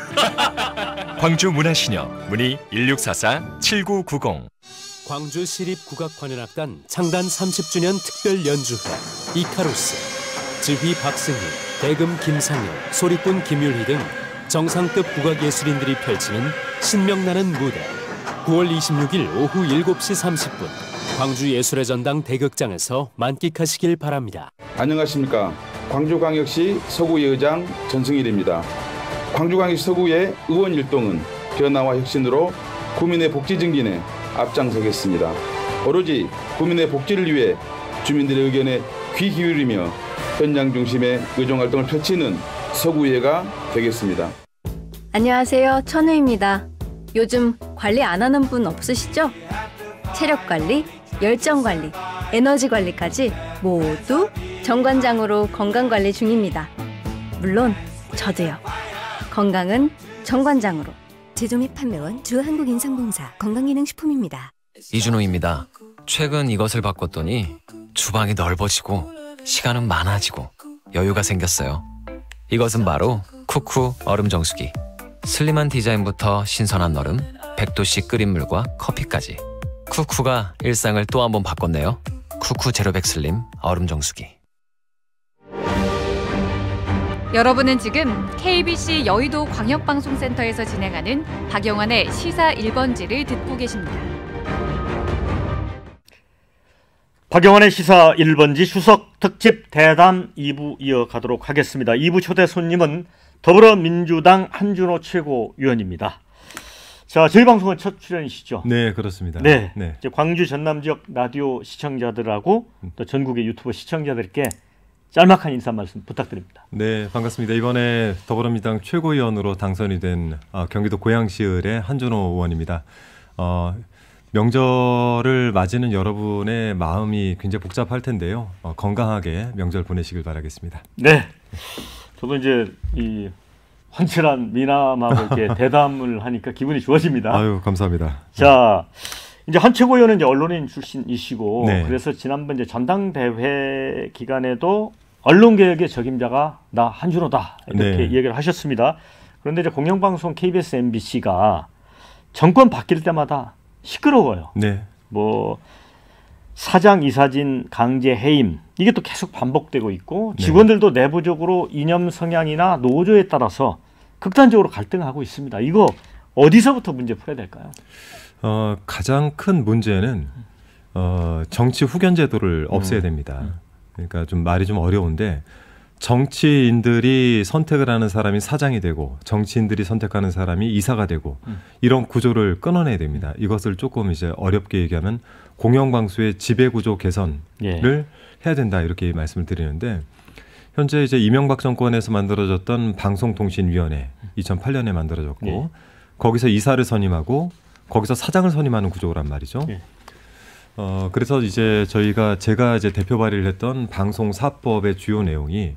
광주 문화신협 문의 1644-7990. 광주 시립국악관현악단 창단 30주년 특별 연주회 이카루스. 지휘 박승희, 대금 김상현, 소리꾼 김율희 등 정상급 국악예술인들이 펼치는 신명나는 무대. 9월 26일 오후 7시 30분 광주예술의 전당 대극장에서 만끽하시길 바랍니다. 안녕하십니까. 광주광역시 서구의 의장 전승일입니다. 광주광역시 서구의 의원 일동은 변화와 혁신으로 구민의 복지 증진에 앞장서겠습니다. 오로지 구민의 복지를 위해 주민들의 의견에 귀 기울이며 현장 중심의 의정활동을 펼치는 서구의회가 되겠습니다. 안녕하세요. 천우입니다. 요즘 관리 안 하는 분 없으시죠? 체력 관리, 열정 관리, 에너지 관리까지 모두 정관장으로 건강 관리 중입니다. 물론 저도요. 건강은 정관장으로. 제조및 판매원 주한국인상공사 건강기능식품입니다. 이준호입니다. 최근 이것을 바꿨더니 주방이 넓어지고 시간은 많아지고 여유가 생겼어요. 이것은 바로 쿠쿠 얼음 정수기. 슬림한 디자인부터 신선한 얼음, 100도씨 끓인 물과 커피까지. 쿠쿠가 일상을 또 한 번 바꿨네요. 쿠쿠 제로백 슬림 얼음 정수기. 여러분은 지금 KBC 여의도 광역방송센터에서 진행하는 박영환의 시사 1번지를 듣고 계십니다. 박영환의 시사 1번지 추석 특집 대담 2부 이어가도록 하겠습니다. 2부 초대 손님은 더불어민주당 한준호 최고위원입니다. 자, 저희 방송은 첫 출연이시죠? 네, 그렇습니다. 네, 네. 이제 광주 전남 지역 라디오 시청자들하고 또 전국의 유튜버 시청자들께 짤막한 인사 말씀 부탁드립니다. 네, 반갑습니다. 이번에 더불어민주당 최고위원으로 당선이 된 경기도 고양시을의 한준호 의원입니다. 명절을 맞이는 여러분의 마음이 굉장히 복잡할 텐데요. 건강하게 명절 보내시길 바라겠습니다. 네, 저도 이제 이 환칠한 미남하고 이렇게 대담을 하니까 기분이 좋아집니다. 아유, 감사합니다. 자, 이제 한 최고위원은 이제 언론인 출신이시고, 네. 그래서 지난번 이제 전당대회 기간에도 언론개혁의 적임자가 나 한준호다 이렇게 네. 얘기를 하셨습니다. 그런데 이제 공영방송 KBS, MBC가 정권 바뀔 때마다 시끄러워요. 네. 뭐 사장 이사진 강제 해임 이게 또 계속 반복되고 있고 직원들도 내부적으로 이념 성향이나 노조에 따라서 극단적으로 갈등하고 있습니다. 이거 어디서부터 문제 풀어야 될까요? 가장 큰 문제는 정치 후견 제도를 없애야 됩니다. 그러니까 좀 말이 좀 어려운데 정치인들이 선택을 하는 사람이 사장이 되고 정치인들이 선택하는 사람이 이사가 되고 이런 구조를 끊어내야 됩니다. 이것을 조금 이제 어렵게 얘기하면 공영방송의 지배구조 개선을 해야 된다 이렇게 말씀을 드리는데 현재 이제 이명박 정권에서 만들어졌던 방송통신위원회 2008년에 만들어졌고 거기서 이사를 선임하고 거기서 사장을 선임하는 구조란 말이죠. 그래서 이제 제가 이제 대표 발의를 했던 방송사법의 주요 내용이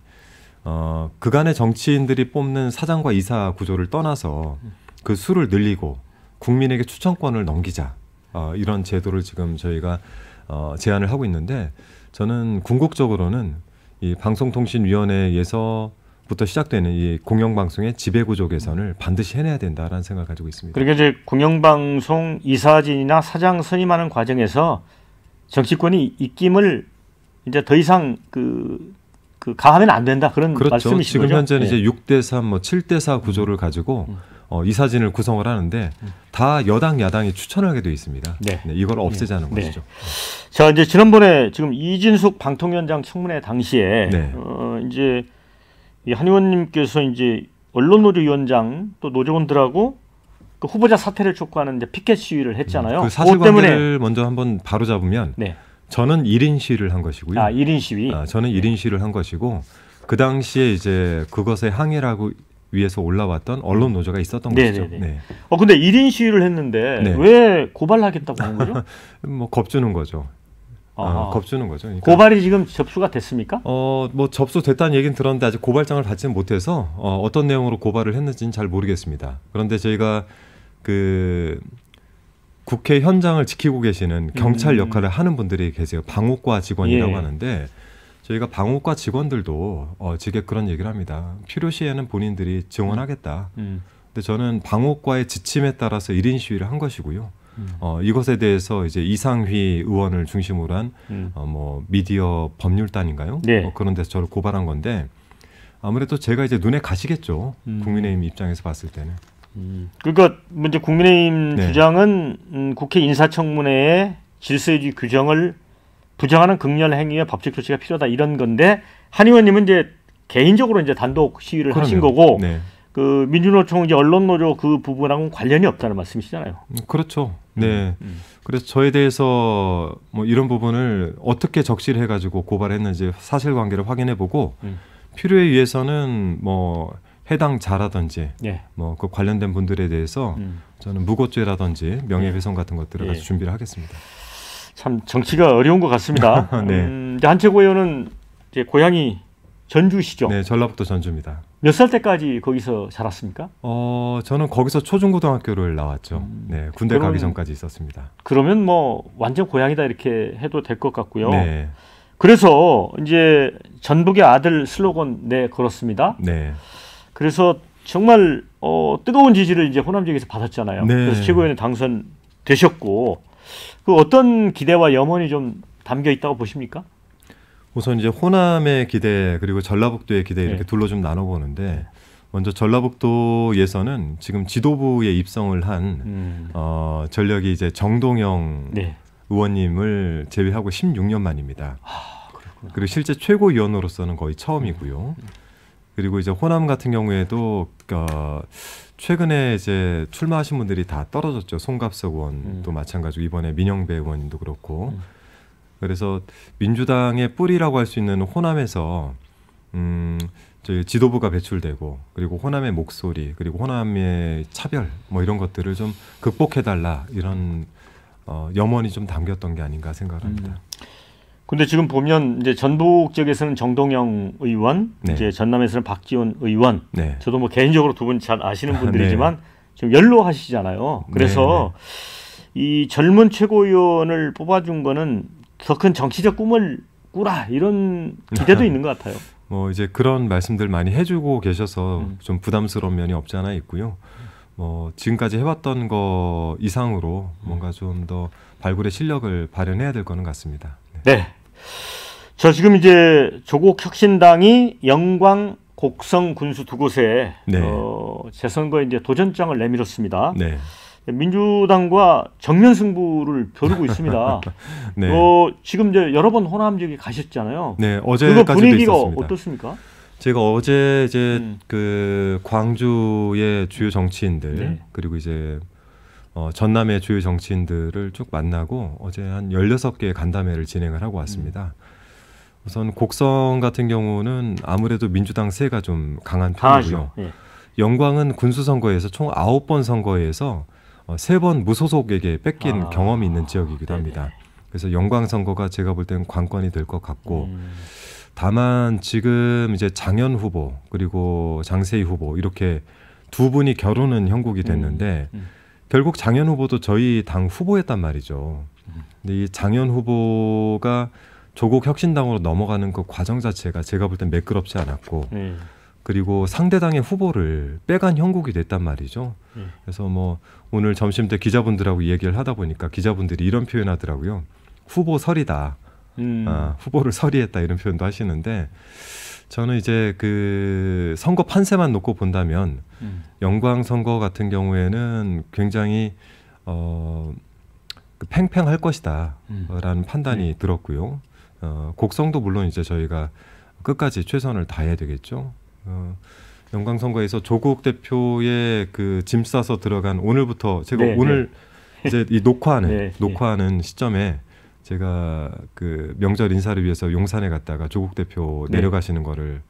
그간의 정치인들이 뽑는 사장과 이사 구조를 떠나서 그 수를 늘리고 국민에게 추천권을 넘기자 이런 제도를 지금 저희가 제안을 하고 있는데 저는 궁극적으로는 이 방송통신위원회에서부터 시작되는 이 공영방송의 지배구조 개선을 반드시 해내야 된다라는 생각을 가지고 있습니다. 그러니까 이제 공영방송 이사진이나 사장 선임하는 과정에서 정치권이 입김을 이제 더 이상 가하면 안 된다 그런 그렇죠. 말씀이신 지금 거죠? 현재 이제 6대3, 뭐 7대4 구조를 가지고 이사진을 구성을 하는데 다 여당 야당이 추천을 하게 되어 있습니다. 네, 이걸 없애자는 것이죠. 자, 이제 지난번에 지금 이진숙 방통위원장 청문회 당시에 이제 이 한 의원님께서 이제 언론노조위원장 또 노조원들하고 그 후보자 사퇴를 촉구하는 이제 피켓 시위를 했잖아요. 그 사실관계를 먼저 한번 바로 잡으면 네. 저는 1인 시위를 한 것이고요. 1인 시위. 저는 1인 시위를 한 것이고 그 당시에 이제 그것에 항의를 하고 위해서 올라왔던 언론 노조가 있었던 것이죠. 네. 근데 1인 시위를 했는데 네. 왜 고발하겠다고 하는 거죠? 뭐 겁주는 거죠. 겁주는 거죠. 그러니까 고발이 지금 접수가 됐습니까? 뭐 접수됐다는 얘기는 들었는데 아직 고발장을 받지는 못해서 어떤 내용으로 고발을 했는지는 잘 모르겠습니다. 그런데 저희가 그 국회 현장을 지키고 계시는 경찰 역할을 하는 분들이 계세요. 방호과 직원이라고 하는데 저희가 방호과 직원들도 지게 그런 얘기를 합니다. 필요시에는 본인들이 증언하겠다. 근데 저는 방호과의 지침에 따라서 1인 시위를 한 것이고요. 이것에 대해서 이제 이상휘 의원을 중심으로 한 뭐 미디어 법률단인가요? 네. 그런 데서 저를 고발한 건데 아무래도 제가 이제 눈에 가시겠죠. 국민의힘 입장에서 봤을 때는. 그러니까 먼저 국민의힘 주장은 국회 인사청문회의 질서유지 규정을 부정하는 극렬 행위와 법적 조치가 필요하다 이런 건데 한 의원님은 이제 개인적으로 이제 단독 시위를 하신 거고 그 민주노총 이제 언론노조 그 부분하고는 관련이 없다는 말씀이시잖아요. 그렇죠. 네. 그래서 저에 대해서 뭐 이런 부분을 어떻게 적시해가지고 고발했는지 사실관계를 확인해보고 필요에 의해서는 뭐 해당 자라든지 뭐 그 관련된 분들에 대해서 저는 무고죄라든지 명예훼손 같은 것들을 같이 준비를 하겠습니다. 참 정치가 어려운 것 같습니다. 한채고 의원은 이제 고향이 전주시죠? 네, 전라북도 전주입니다. 몇 살 때까지 거기서 자랐습니까? 저는 거기서 초중고등학교를 나왔죠. 네, 군대 가기 전까지 있었습니다. 그러면 뭐 완전 고향이다 이렇게 해도 될 것 같고요. 네. 그래서 이제 전북의 아들 슬로건 걸었습니다. 네. 그래서 정말 뜨거운 지지를 이제 호남 지역에서 받았잖아요. 네. 그래서 최고위원에 당선되셨고 그 어떤 기대와 염원이 좀 담겨 있다고 보십니까? 우선 이제 호남의 기대 그리고 전라북도의 기대 이렇게 둘로 좀 나눠보는데 먼저 전라북도에서는 지금 지도부에 입성을 한 전력이 이제 정동영 의원님을 제외하고 16년 만입니다. 그리고 실제 최고위원으로서는 거의 처음이고요. 그리고 이제 호남 같은 경우에도 최근에 이제 출마하신 분들이 다 떨어졌죠. 송갑석 의원도 마찬가지고 이번에 민영배 의원님도 그렇고. 그래서 민주당의 뿌리라고 할 수 있는 호남에서 저희 지도부가 배출되고 그리고 호남의 목소리 그리고 호남의 차별 뭐 이런 것들을 좀 극복해달라 이런 염원이 좀 담겼던 게 아닌가 생각합니다. 근데 지금 보면 이제 전북 지역에서는 정동영 의원, 이제 전남에서는 박지원 의원. 저도 뭐 개인적으로 두 분 잘 아시는 분들이지만 지금 연로하시잖아요. 그래서 이 젊은 최고위원을 뽑아준 거는 더 큰 정치적 꿈을 꾸라 이런 기대도 있는 것 같아요. 뭐 이제 그런 말씀들 많이 해주고 계셔서 좀 부담스러운 면이 없지 않아 있고요. 뭐 지금까지 해왔던 거 이상으로 뭔가 좀 더 발굴의 실력을 발현해야 될 거는 같습니다. 네. 저 지금 이제 조국혁신당이 영광, 곡성, 군수 두 곳에 재선거에 이제 도전장을 내밀었습니다. 민주당과 정면 승부를 벼르고 있습니다. 지금 이제 여러 번 호남 지역에 가셨잖아요. 네, 어제까지도 그거 분위기가 있었습니다. 어떻습니까? 제가 어제 이제 그 광주의 주요 정치인들 그리고 이제 전남의 주요 정치인들을 쭉 만나고 어제 한 16개의 간담회를 진행을 하고 왔습니다. 우선 곡성 같은 경우는 아무래도 민주당 세가 좀 강한 편이고요. 영광은 군수선거에서 총 9번 선거에서 3번 무소속에게 뺏긴 경험이 있는 지역이기도 합니다. 그래서 영광 선거가 제가 볼 때는 관건이 될 것 같고 다만 지금 이제 장현 후보 그리고 장세희 후보 이렇게 두 분이 결혼은 형국이 됐는데 결국 장현 후보도 저희 당 후보였단 말이죠. 근데 이 장현 후보가 조국 혁신당으로 넘어가는 그 과정 자체가 제가 볼 땐 매끄럽지 않았고 그리고 상대당의 후보를 빼간 형국이 됐단 말이죠. 그래서 뭐 오늘 점심 때 기자분들하고 얘기를 하다 보니까 기자분들이 이런 표현하더라고요. 후보 설이다. 후보를 설이했다 이런 표현도 하시는데 저는 이제 그 선거 판세만 놓고 본다면 영광 선거 같은 경우에는 굉장히 팽팽할 것이다라는 판단이 들었고요. 곡성도 물론 이제 저희가 끝까지 최선을 다해야 되겠죠. 영광 선거에서 조국 대표의 그 짐 싸서 들어간 오늘부터 제가 네, 오늘 이제 이 녹화하는 네, 녹화하는 시점에 제가 그 명절 인사를 위해서 용산에 갔다가 조국 대표 네. 내려가시는 거를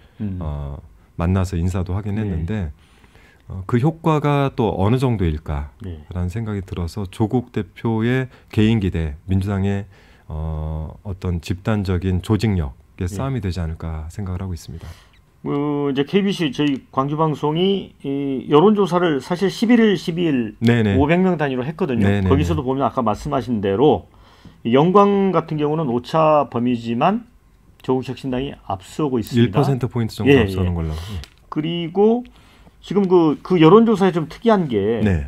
만나서 인사도 하긴 했는데 그 효과가 또 어느 정도일까라는 생각이 들어서 조국 대표의 개인 기대, 민주당의 어떤 집단적인 조직력의 싸움이 되지 않을까 생각을 하고 있습니다. 이제 KBC 저희 광주 방송이 이 여론조사를 사실 11일, 12일 네네. 500명 단위로 했거든요. 네네네. 거기서도 보면 아까 말씀하신 대로 영광 같은 경우는 오차 범위지만 조국혁신당이 앞서고 있습니다. 1%포인트 정도 앞서는 걸로. 그리고 지금 그 여론조사에 좀 특이한 게 네.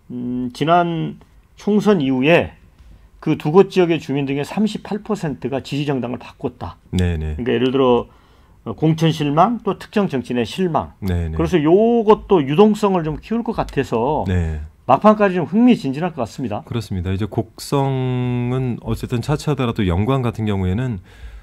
지난 총선 이후에 그 두 곳 지역의 주민 중에 38%가 지지정당을 바꿨다. 네네. 그러니까 예를 들어 공천 실망 또 특정 정치인의 실망. 네네. 그래서 요것도 유동성을 좀 키울 것 같아서 네. 막판까지 좀 흥미진진할 것 같습니다. 그렇습니다. 이제 곡성은 어쨌든 차치하더라도 영광 같은 경우에는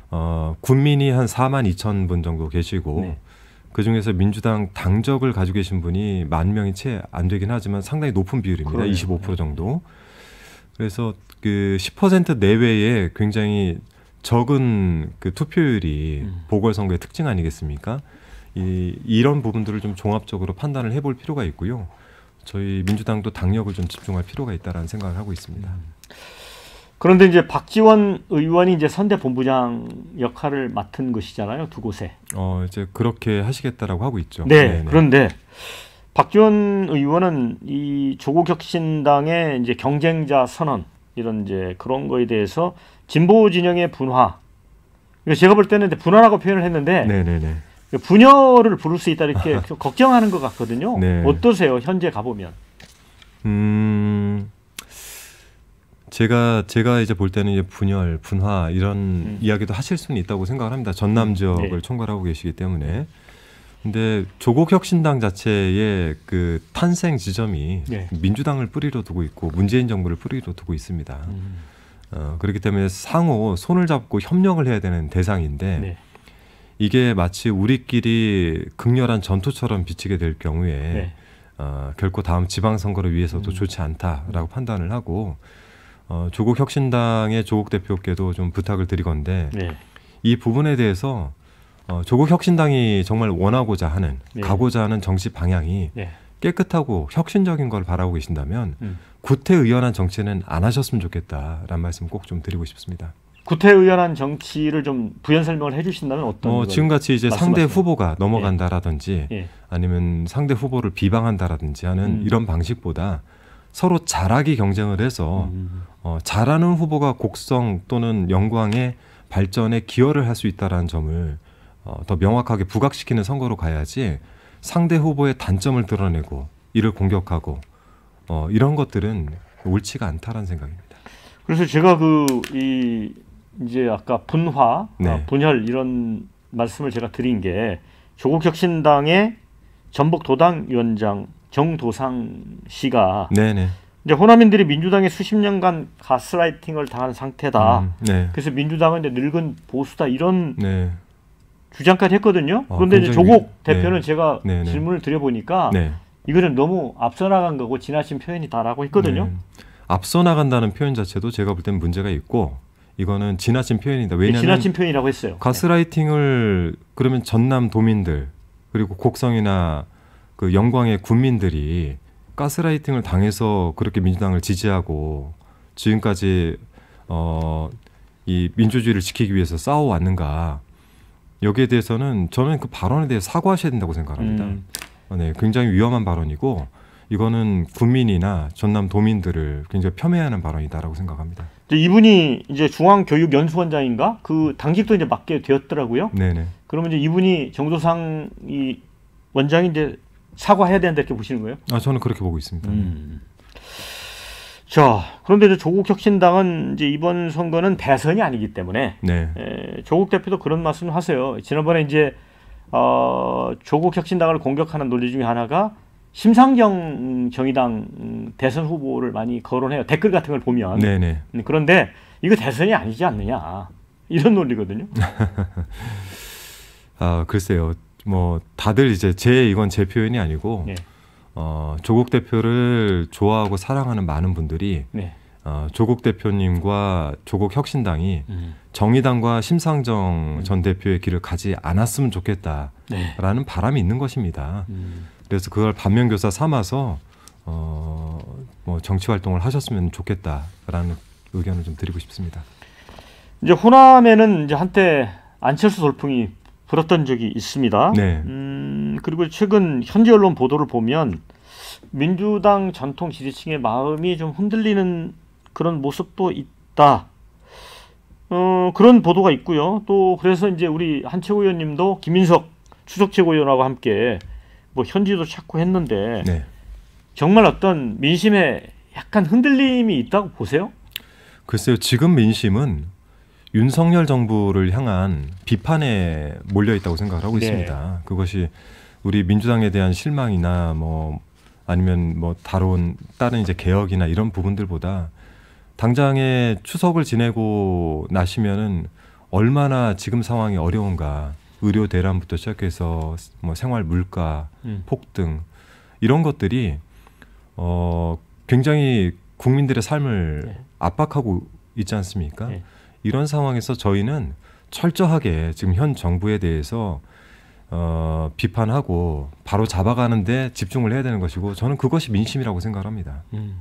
군민이 한 42,000분 정도 계시고 네. 그 중에서 민주당 당적을 가지고 계신 분이 10,000명이 채 안 되긴 하지만 상당히 높은 비율입니다. 그러네요. 25% 정도. 그래서 그 10% 내외에 굉장히 적은 그 투표율이 보궐선거의 특징 아니겠습니까? 이런 부분들을 좀 종합적으로 판단을 해볼 필요가 있고요. 저희 민주당도 당력을 좀 집중할 필요가 있다라는 생각을 하고 있습니다. 그런데 이제 박지원 의원이 이제 선대본부장 역할을 맡은 것이잖아요, 두 곳에. 이제 그렇게 하시겠다라고 하고 있죠. 네. 네네. 그런데 박지원 의원은 이 조국혁신당의 이제 경쟁자 선언 이런 이제 그런 거에 대해서 진보 진영의 분화. 제가 볼 때는 분화라고 표현을 했는데 네네네. 분열을 부를 수 있다 이렇게 걱정하는 것 같거든요. 네. 어떠세요? 현재 가보면. 제가 이제 볼 때는 이제 분열, 분화 이런 이야기도 하실 수는 있다고 생각을 합니다. 전남 지역을 네. 총괄하고 계시기 때문에. 근데 조국혁신당 자체의 그 탄생 지점이 네. 민주당을 뿌리로 두고 있고 문재인 정부를 뿌리로 두고 있습니다. 그렇기 때문에 상호 손을 잡고 협력을 해야 되는 대상인데 네. 이게 마치 우리끼리 극렬한 전투처럼 비치게 될 경우에 네. 결코 다음 지방선거를 위해서도 좋지 않다라고 판단을 하고 조국혁신당의 조국 대표께도 좀 부탁을 드리건데 네. 이 부분에 대해서 조국혁신당이 정말 원하고자 하는 네. 가고자 하는 정치 방향이 네. 깨끗하고 혁신적인 걸 바라고 계신다면 구태의연한 정치는 안 하셨으면 좋겠다라는 말씀 꼭 좀 드리고 싶습니다. 구태의연한 정치를 좀 부연 설명을 해주신다면 어떤? 지금같이 이제 상대 말씀하시나요? 후보가 넘어간다라든지 예. 아니면 상대 후보를 비방한다라든지 하는 이런 방식보다 서로 잘하기 경쟁을 해서 잘하는 후보가 곡성 또는 영광의 발전에 기여를 할 수 있다는 점을 더 명확하게 부각시키는 선거로 가야지 상대 후보의 단점을 드러내고 이를 공격하고 이런 것들은 옳지가 않다라는 생각입니다. 그래서 제가 이제 아까 분화, 네. 분열 이런 말씀을 제가 드린 게 조국혁신당의 전북도당위원장 정도상 씨가 네네. 이제 호남인들이 민주당에 수십 년간 가스라이팅을 당한 상태다. 네. 그래서 민주당은 이제 늙은 보수다 이런 네. 주장까지 했거든요. 그런데 이제 조국 대표는 제가 네네. 질문을 드려보니까 네. 이거는 너무 앞서 나간 거고 지나친 표현이다라고 했거든요. 네. 앞서 나간다는 표현 자체도 제가 볼 때는 문제가 있고 이거는 지나친 표현이다. 왜냐하면 지나친 표현이라고 했어요. 가스라이팅을 그러면 전남 도민들 그리고 곡성이나 그 영광의 군민들이 가스라이팅을 당해서 그렇게 민주당을 지지하고 지금까지 이 민주주의를 지키기 위해서 싸워왔는가 여기에 대해서는 저는 그 발언에 대해 사과하셔야 된다고 생각합니다. 네, 굉장히 위험한 발언이고 이거는 군민이나 전남 도민들을 굉장히 폄훼하는 발언이다라고 생각합니다. 이분이 이제 중앙교육연수원장인가 그 당직도 이제 맡게 되었더라고요. 네네. 그러면 이제 이분이 정도상 이 원장이 이제 사과해야 된다 이렇게 보시는 거예요? 저는 그렇게 보고 있습니다. 자, 그런데 이제 조국혁신당은 이제 이번 선거는 대선이 아니기 때문에 네. 조국 대표도 그런 말씀을 하세요. 지난번에 이제 조국혁신당을 공격하는 논리 중에 하나가 심상정 정의당 대선 후보를 많이 거론해요. 댓글 같은 걸 보면. 네네. 그런데 이거 대선이 아니지 않느냐 이런 논리거든요. 글쎄요. 뭐 다들 이제 이건 제 표현이 아니고 네. 조국 대표를 좋아하고 사랑하는 많은 분들이 네. 조국 대표님과 조국 혁신당이 정의당과 심상정 전 대표의 길을 가지 않았으면 좋겠다라는 네. 바람이 있는 것입니다. 그래서 그걸 반면교사 삼아서 뭐 정치 활동을 하셨으면 좋겠다라는 의견을 좀 드리고 싶습니다. 이제 호남에는 이제 한때 안철수 돌풍이 불었던 적이 있습니다. 네. 그리고 최근 현지 언론 보도를 보면 민주당 전통 지지층의 마음이 좀 흔들리는 그런 모습도 있다. 그런 보도가 있고요. 또 그래서 이제 우리 한 최고위원님도 김인석 추석 최고위원하고 함께 뭐 현지도 찾고 했는데 네. 정말 어떤 민심에 약간 흔들림이 있다고 보세요? 글쎄요. 지금 민심은 윤석열 정부를 향한 비판에 몰려 있다고 생각을 하고 네. 있습니다. 그것이 우리 민주당에 대한 실망이나 뭐 아니면 뭐 다른 이제 개혁이나 이런 부분들보다 당장에 추석을 지내고 나시면은 얼마나 지금 상황이 어려운가. 의료 대란부터 시작해서 뭐 생활 물가, 폭등 이런 것들이 굉장히 국민들의 삶을 압박하고 있지 않습니까? 이런 상황에서 저희는 철저하게 지금 현 정부에 대해서 비판하고 바로 잡아가는데 집중을 해야 되는 것이고 저는 그것이 민심이라고 생각을 합니다.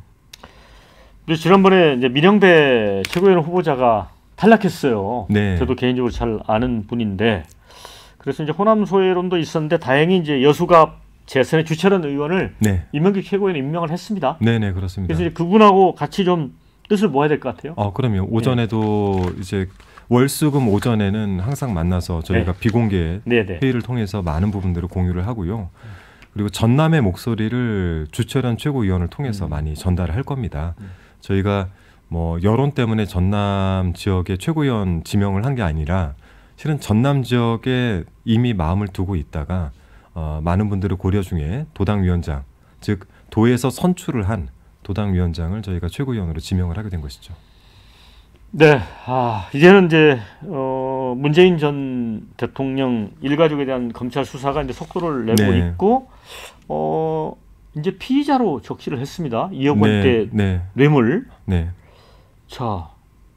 지난번에 이제 민영배 최고위원 후보자가 탈락했어요. 네. 저도 개인적으로 잘 아는 분인데 그래서 이제 호남 소외론도 있었는데 다행히 이제 여수갑 재선의 주철원 의원을 네. 임명규 최고위원 임명을 했습니다. 네네 그렇습니다. 그래서 이제 그분하고 같이 좀 뜻을 모아야 될 것 같아요. 그럼요. 오전에도 이제 월수금 오전에는 항상 만나서 저희가 비공개 회의를 통해서 많은 부분들을 공유를 하고요. 그리고 전남의 목소리를 주철현 최고위원을 통해서 많이 전달을 할 겁니다. 저희가 뭐 여론 때문에 전남 지역의 최고위원 지명을 한 게 아니라 실은 전남 지역에 이미 마음을 두고 있다가 많은 분들을 고려 중에 도당위원장, 즉 도에서 선출을 한 도당위원장을 저희가 최고위원으로 지명을 하게 된 것이죠. 네, 이제는 이제 문재인 전 대통령 일가족에 대한 검찰 수사가 이제 속도를 내고 있고 이제 피의자로 적시를 했습니다. 2억 원대 뇌물. 네. 자,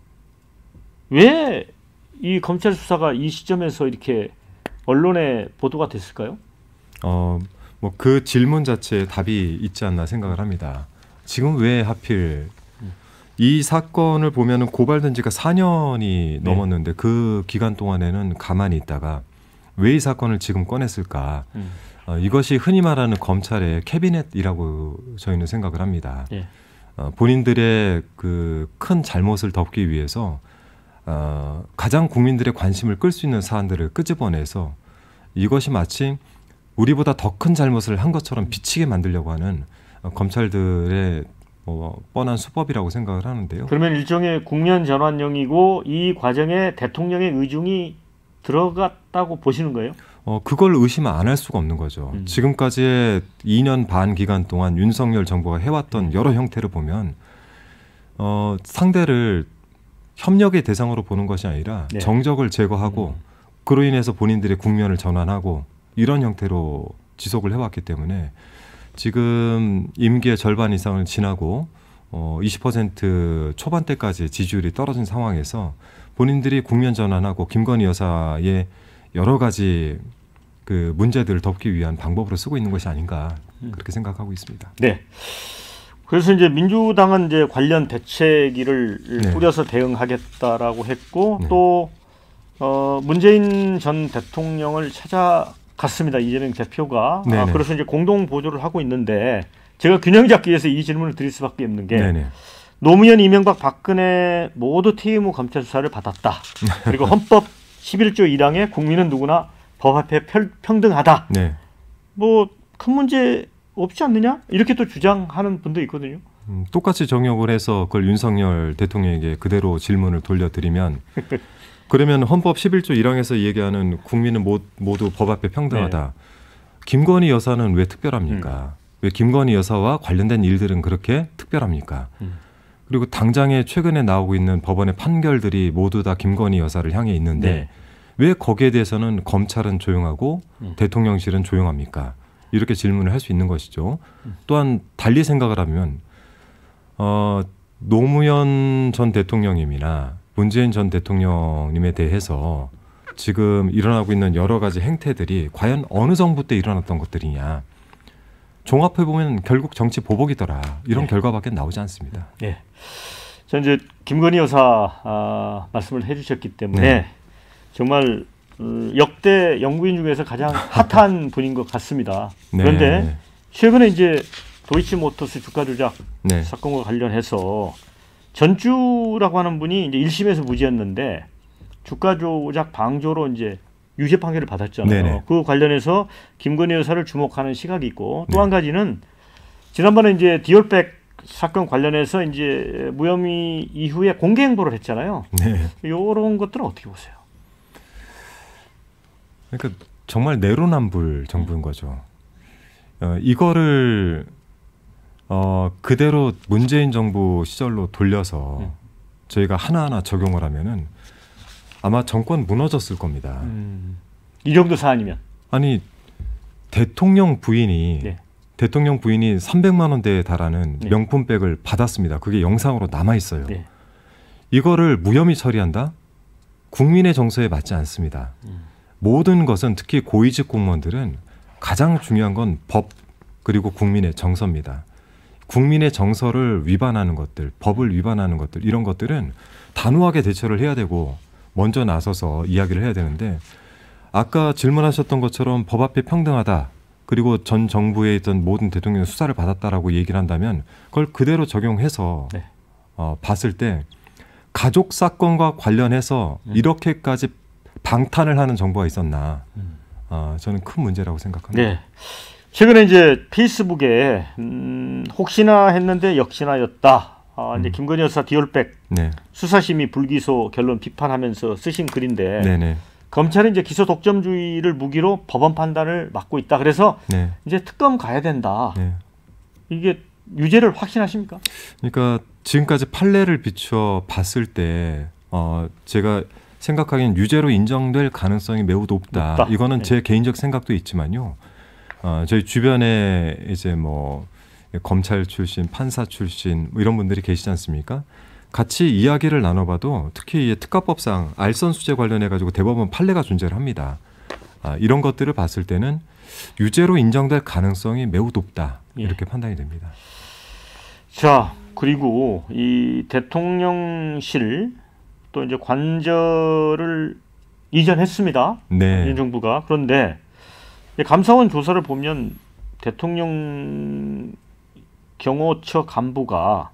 왜 이 검찰 수사가 이 시점에서 이렇게 언론에 보도가 됐을까요? 뭐 그 질문 자체에 답이 있지 않나 생각을 합니다. 지금 왜 하필 이 사건을 보면은 고발된 지가 4년이 넘었는데 그 기간 동안에는 가만히 있다가 왜 이 사건을 지금 꺼냈을까? 이것이 흔히 말하는 검찰의 캐비넷이라고 저희는 생각을 합니다. 본인들의 그 큰 잘못을 덮기 위해서 가장 국민들의 관심을 끌 수 있는 사안들을 끄집어내서 이것이 마치 우리보다 더 큰 잘못을 한 것처럼 비치게 만들려고 하는 검찰들의 뻔한 수법이라고 생각을 하는데요. 그러면 일종의 국면 전환용이고 이 과정에 대통령의 의중이 들어갔다고 보시는 거예요? 그걸 의심 안 할 수가 없는 거죠. 지금까지의 2년 반 기간 동안 윤석열 정부가 해왔던 여러 형태를 보면 상대를 협력의 대상으로 보는 것이 아니라 정적을 제거하고 그로 인해서 본인들의 국면을 전환하고 이런 형태로 지속을 해왔기 때문에 지금 임기의 절반 이상을 지나고 20% 초반대까지 지지율이 떨어진 상황에서 본인들이 국면 전환하고 김건희 여사의 여러 가지 그 문제들을 덮기 위한 방법으로 쓰고 있는 것이 아닌가 그렇게 생각하고 있습니다. 네. 그래서 이제 민주당은 이제 관련 대책위를 꾸려서 대응하겠다라고 했고 또 문재인 전 대통령을 찾아갔습니다. 이재명 대표가. 그래서 이제 공동 보조를 하고 있는데 제가 균형 잡기 위해서 이 질문을 드릴 수밖에 없는 게 노무현, 이명박, 박근혜 모두 퇴임 후 검찰 수사를 받았다. 그리고 헌법 11조 1항에 국민은 누구나 법 앞에 평등하다. 뭐 큰 문제 없지 않느냐? 이렇게 또 주장하는 분도 있거든요. 똑같이 정역을 해서 그걸 윤석열 대통령에게 그대로 질문을 돌려드리면 그러면 헌법 11조 1항에서 얘기하는 국민은 모두 법 앞에 평등하다. 김건희 여사는 왜 특별합니까? 왜 김건희 여사와 관련된 일들은 그렇게 특별합니까? 그리고 당장에 최근에 나오고 있는 법원의 판결들이 모두 다 김건희 여사를 향해 있는데 왜 거기에 대해서는 검찰은 조용하고 대통령실은 조용합니까? 이렇게 질문을 할 수 있는 것이죠. 또한 달리 생각을 하면 노무현 전 대통령님이나 문재인 전 대통령님에 대해서 지금 일어나고 있는 여러 가지 행태들이 과연 어느 정부 때 일어났던 것들이냐. 종합해보면 결국 정치 보복이더라. 이런 결과밖에 나오지 않습니다. 네. 자, 이제 김건희 여사 말씀을 해주셨기 때문에 정말 역대 영부인 중에서 가장 핫한 분인 것 같습니다. 그런데 최근에 이제 도이치모터스 주가 조작 사건과 관련해서 전주라고 하는 분이 이제 1심에서 무죄였는데 주가 조작 방조로 이제 유죄 판결을 받았잖아요. 네네. 그 관련해서 김건희 여사를 주목하는 시각이 있고 또 한 가지는 지난번에 이제 디올백 사건 관련해서 이제 무혐의 이후에 공개 행보를 했잖아요. 이런 것들은 어떻게 보세요? 그러니까 정말 내로남불 정부인 거죠. 이거를 그대로 문재인 정부 시절로 돌려서 저희가 하나하나 적용을 하면은 아마 정권 무너졌을 겁니다. 이 정도 사안이면? 아니 대통령 부인이 300만 원대에 달하는 명품백을 받았습니다. 그게 영상으로 남아 있어요. 이거를 무혐의 처리한다? 국민의 정서에 맞지 않습니다. 모든 것은 특히 고위직 공무원들은 가장 중요한 건 법 그리고 국민의 정서입니다. 국민의 정서를 위반하는 것들, 법을 위반하는 것들 이런 것들은 단호하게 대처를 해야 되고 먼저 나서서 이야기를 해야 되는데 아까 질문하셨던 것처럼 법 앞에 평등하다. 그리고 전 정부에 있던 모든 대통령 수사를 받았다라고 얘기를 한다면 그걸 그대로 적용해서 봤을 때 가족 사건과 관련해서 이렇게까지 방탄을 하는 정부가 있었나 저는 큰 문제라고 생각합니다. 네. 최근에 이제 페이스북에 혹시나 했는데 역시나였다. 이제 김건희 여사 디올백 수사심의 불기소 결론 비판하면서 쓰신 글인데 검찰이 이제 기소 독점주의를 무기로 법원 판단을 맡고 있다. 그래서 이제 특검 가야 된다. 이게 유죄를 확신하십니까? 그러니까 지금까지 판례를 비추어 봤을 때 제가 생각하기엔 유죄로 인정될 가능성이 매우 높다. 이거는 제 개인적 생각도 있지만요. 저희 주변에 이제 뭐 검찰 출신, 판사 출신 뭐 이런 분들이 계시지 않습니까? 같이 이야기를 나눠봐도 특히 특가법상 알선수재 관련해가지고 대법원 판례가 존재를 합니다. 이런 것들을 봤을 때는 유죄로 인정될 가능성이 매우 높다. 이렇게 판단이 됩니다. 자, 그리고 이 대통령실 또 이제 관절을 이전했습니다. 이 정부가. 그런데 감사원 조사를 보면 대통령 경호처 간부가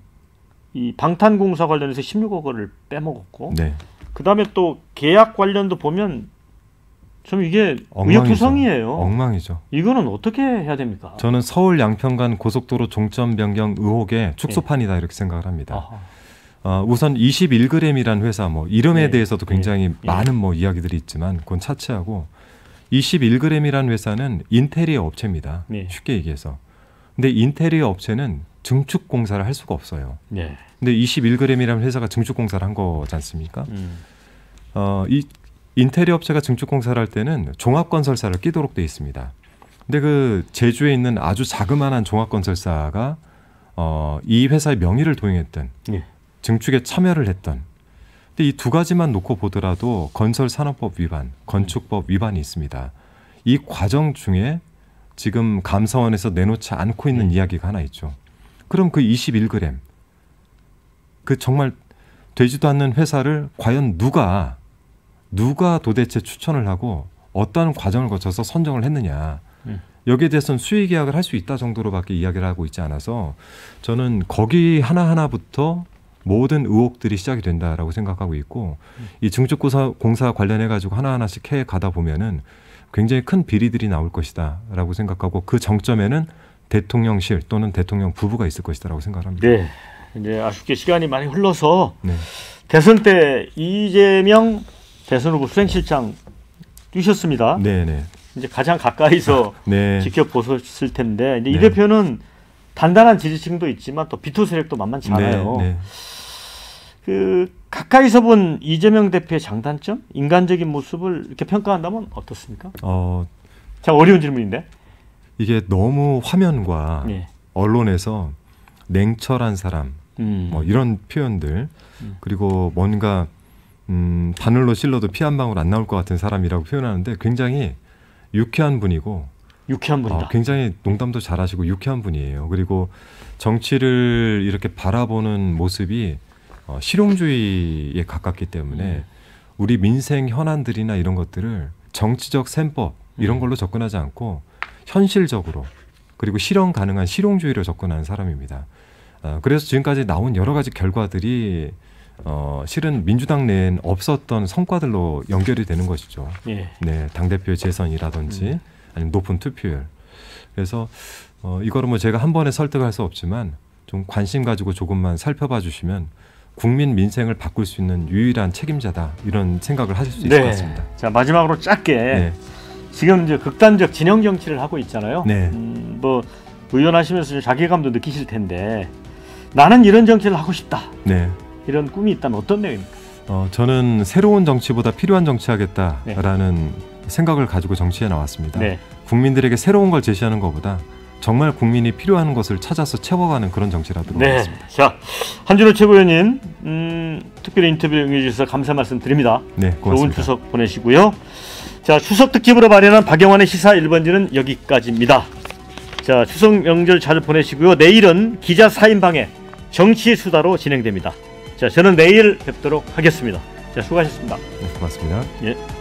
이 방탄공사 관련해서 16억 원을 빼먹었고 그 다음에 또 계약 관련도 보면 좀 이게 의혹투성이에요. 엉망이죠. 이거는 어떻게 해야 됩니까? 저는 서울 양평간 고속도로 종점 변경 의혹의 축소판이다 이렇게 생각을 합니다. 우선 21g이라는 회사 뭐 이름에 대해서도 굉장히 많은 뭐 이야기들이 있지만 그건 차치하고 21g이라는 회사는 인테리어 업체입니다. 쉽게 얘기해서. 근데 인테리어 업체는 증축 공사를 할 수가 없어요. 근데 21g이라는 회사가 증축 공사를 한 거지 않습니까? 이 인테리어 업체가 증축 공사를 할 때는 종합건설사를 끼도록 돼 있습니다. 근데 그 제주에 있는 아주 자그마한 종합건설사가 이 회사의 명의를 도용했던 증축에 참여를 했던. 근데 이 두 가지만 놓고 보더라도 건설산업법 위반, 건축법 위반이 있습니다. 이 과정 중에 지금 감사원에서 내놓지 않고 있는 이야기가 하나 있죠. 그럼 그 21g, 그 정말 되지도 않는 회사를 과연 누가 도대체 추천을 하고 어떤 과정을 거쳐서 선정을 했느냐. 여기에 대해서는 수의 계약을 할 수 있다 정도로밖에 이야기를 하고 있지 않아서 저는 거기 하나하나부터 모든 의혹들이 시작이 된다라고 생각하고 있고 이 증축공사 관련해가지고 하나하나씩 해 가다 보면은 굉장히 큰 비리들이 나올 것이다라고 생각하고 그 정점에는 대통령실 또는 대통령 부부가 있을 것이다라고 생각합니다. 네, 이제 아쉽게 시간이 많이 흘러서 대선 때 이재명 대선 후보 수행실장 뛰셨습니다. 이제 가장 가까이서 지켜보셨을 텐데 이제 이 대표는 단단한 지지층도 있지만 또 비토 세력도 만만치 않아요. 그 가까이서 본 이재명 대표의 장단점, 인간적인 모습을 이렇게 평가한다면 어떻습니까? 참 어려운 질문인데. 이게 너무 화면과 예. 언론에서 냉철한 사람, 뭐 이런 표현들, 그리고 뭔가 바늘로 찔러도 피 한 방울 안 나올 것 같은 사람이라고 표현하는데 굉장히 유쾌한 분이고, 유쾌한 분이다. 굉장히 농담도 잘하시고 유쾌한 분이에요. 그리고 정치를 이렇게 바라보는 모습이 실용주의에 가깝기 때문에 우리 민생 현안들이나 이런 것들을 정치적 셈법 이런 걸로 접근하지 않고 현실적으로 그리고 실현 가능한 실용주의로 접근하는 사람입니다. 그래서 지금까지 나온 여러 가지 결과들이 실은 민주당 내엔 없었던 성과들로 연결이 되는 것이죠. 예. 네, 당대표의 재선이라든지 아니면 높은 투표율. 그래서 이거를 뭐 제가 한 번에 설득할 수 없지만 좀 관심 가지고 조금만 살펴봐 주시면 국민 민생을 바꿀 수 있는 유일한 책임자다, 이런 생각을 하실 수 있을 것 같습니다. 자, 마지막으로 짧게 지금 이제 극단적 진영 정치를 하고 있잖아요. 뭐 의원하시면서 좀 자괴감도 느끼실 텐데 나는 이런 정치를 하고 싶다. 이런 꿈이 있다면 어떤 내용입니까? 저는 새로운 정치보다 필요한 정치하겠다라는 생각을 가지고 정치에 나왔습니다. 국민들에게 새로운 걸 제시하는 것보다 정말 국민이 필요한 것을 찾아서 채워가는 그런 정치라도록 하겠습니다. 자, 한준호 최고위원님 특별히 인터뷰 응해주셔서 감사 말씀드립니다. 네, 고맙습니다. 좋은 추석 보내시고요. 자, 추석 특집으로 마련한 박영환의 시사 1번지는 여기까지입니다. 자, 추석 명절 잘 보내시고요. 내일은 기자 4인방의 정치 수다로 진행됩니다. 자, 저는 내일 뵙도록 하겠습니다. 자, 수고하셨습니다. 네, 고맙습니다. 예.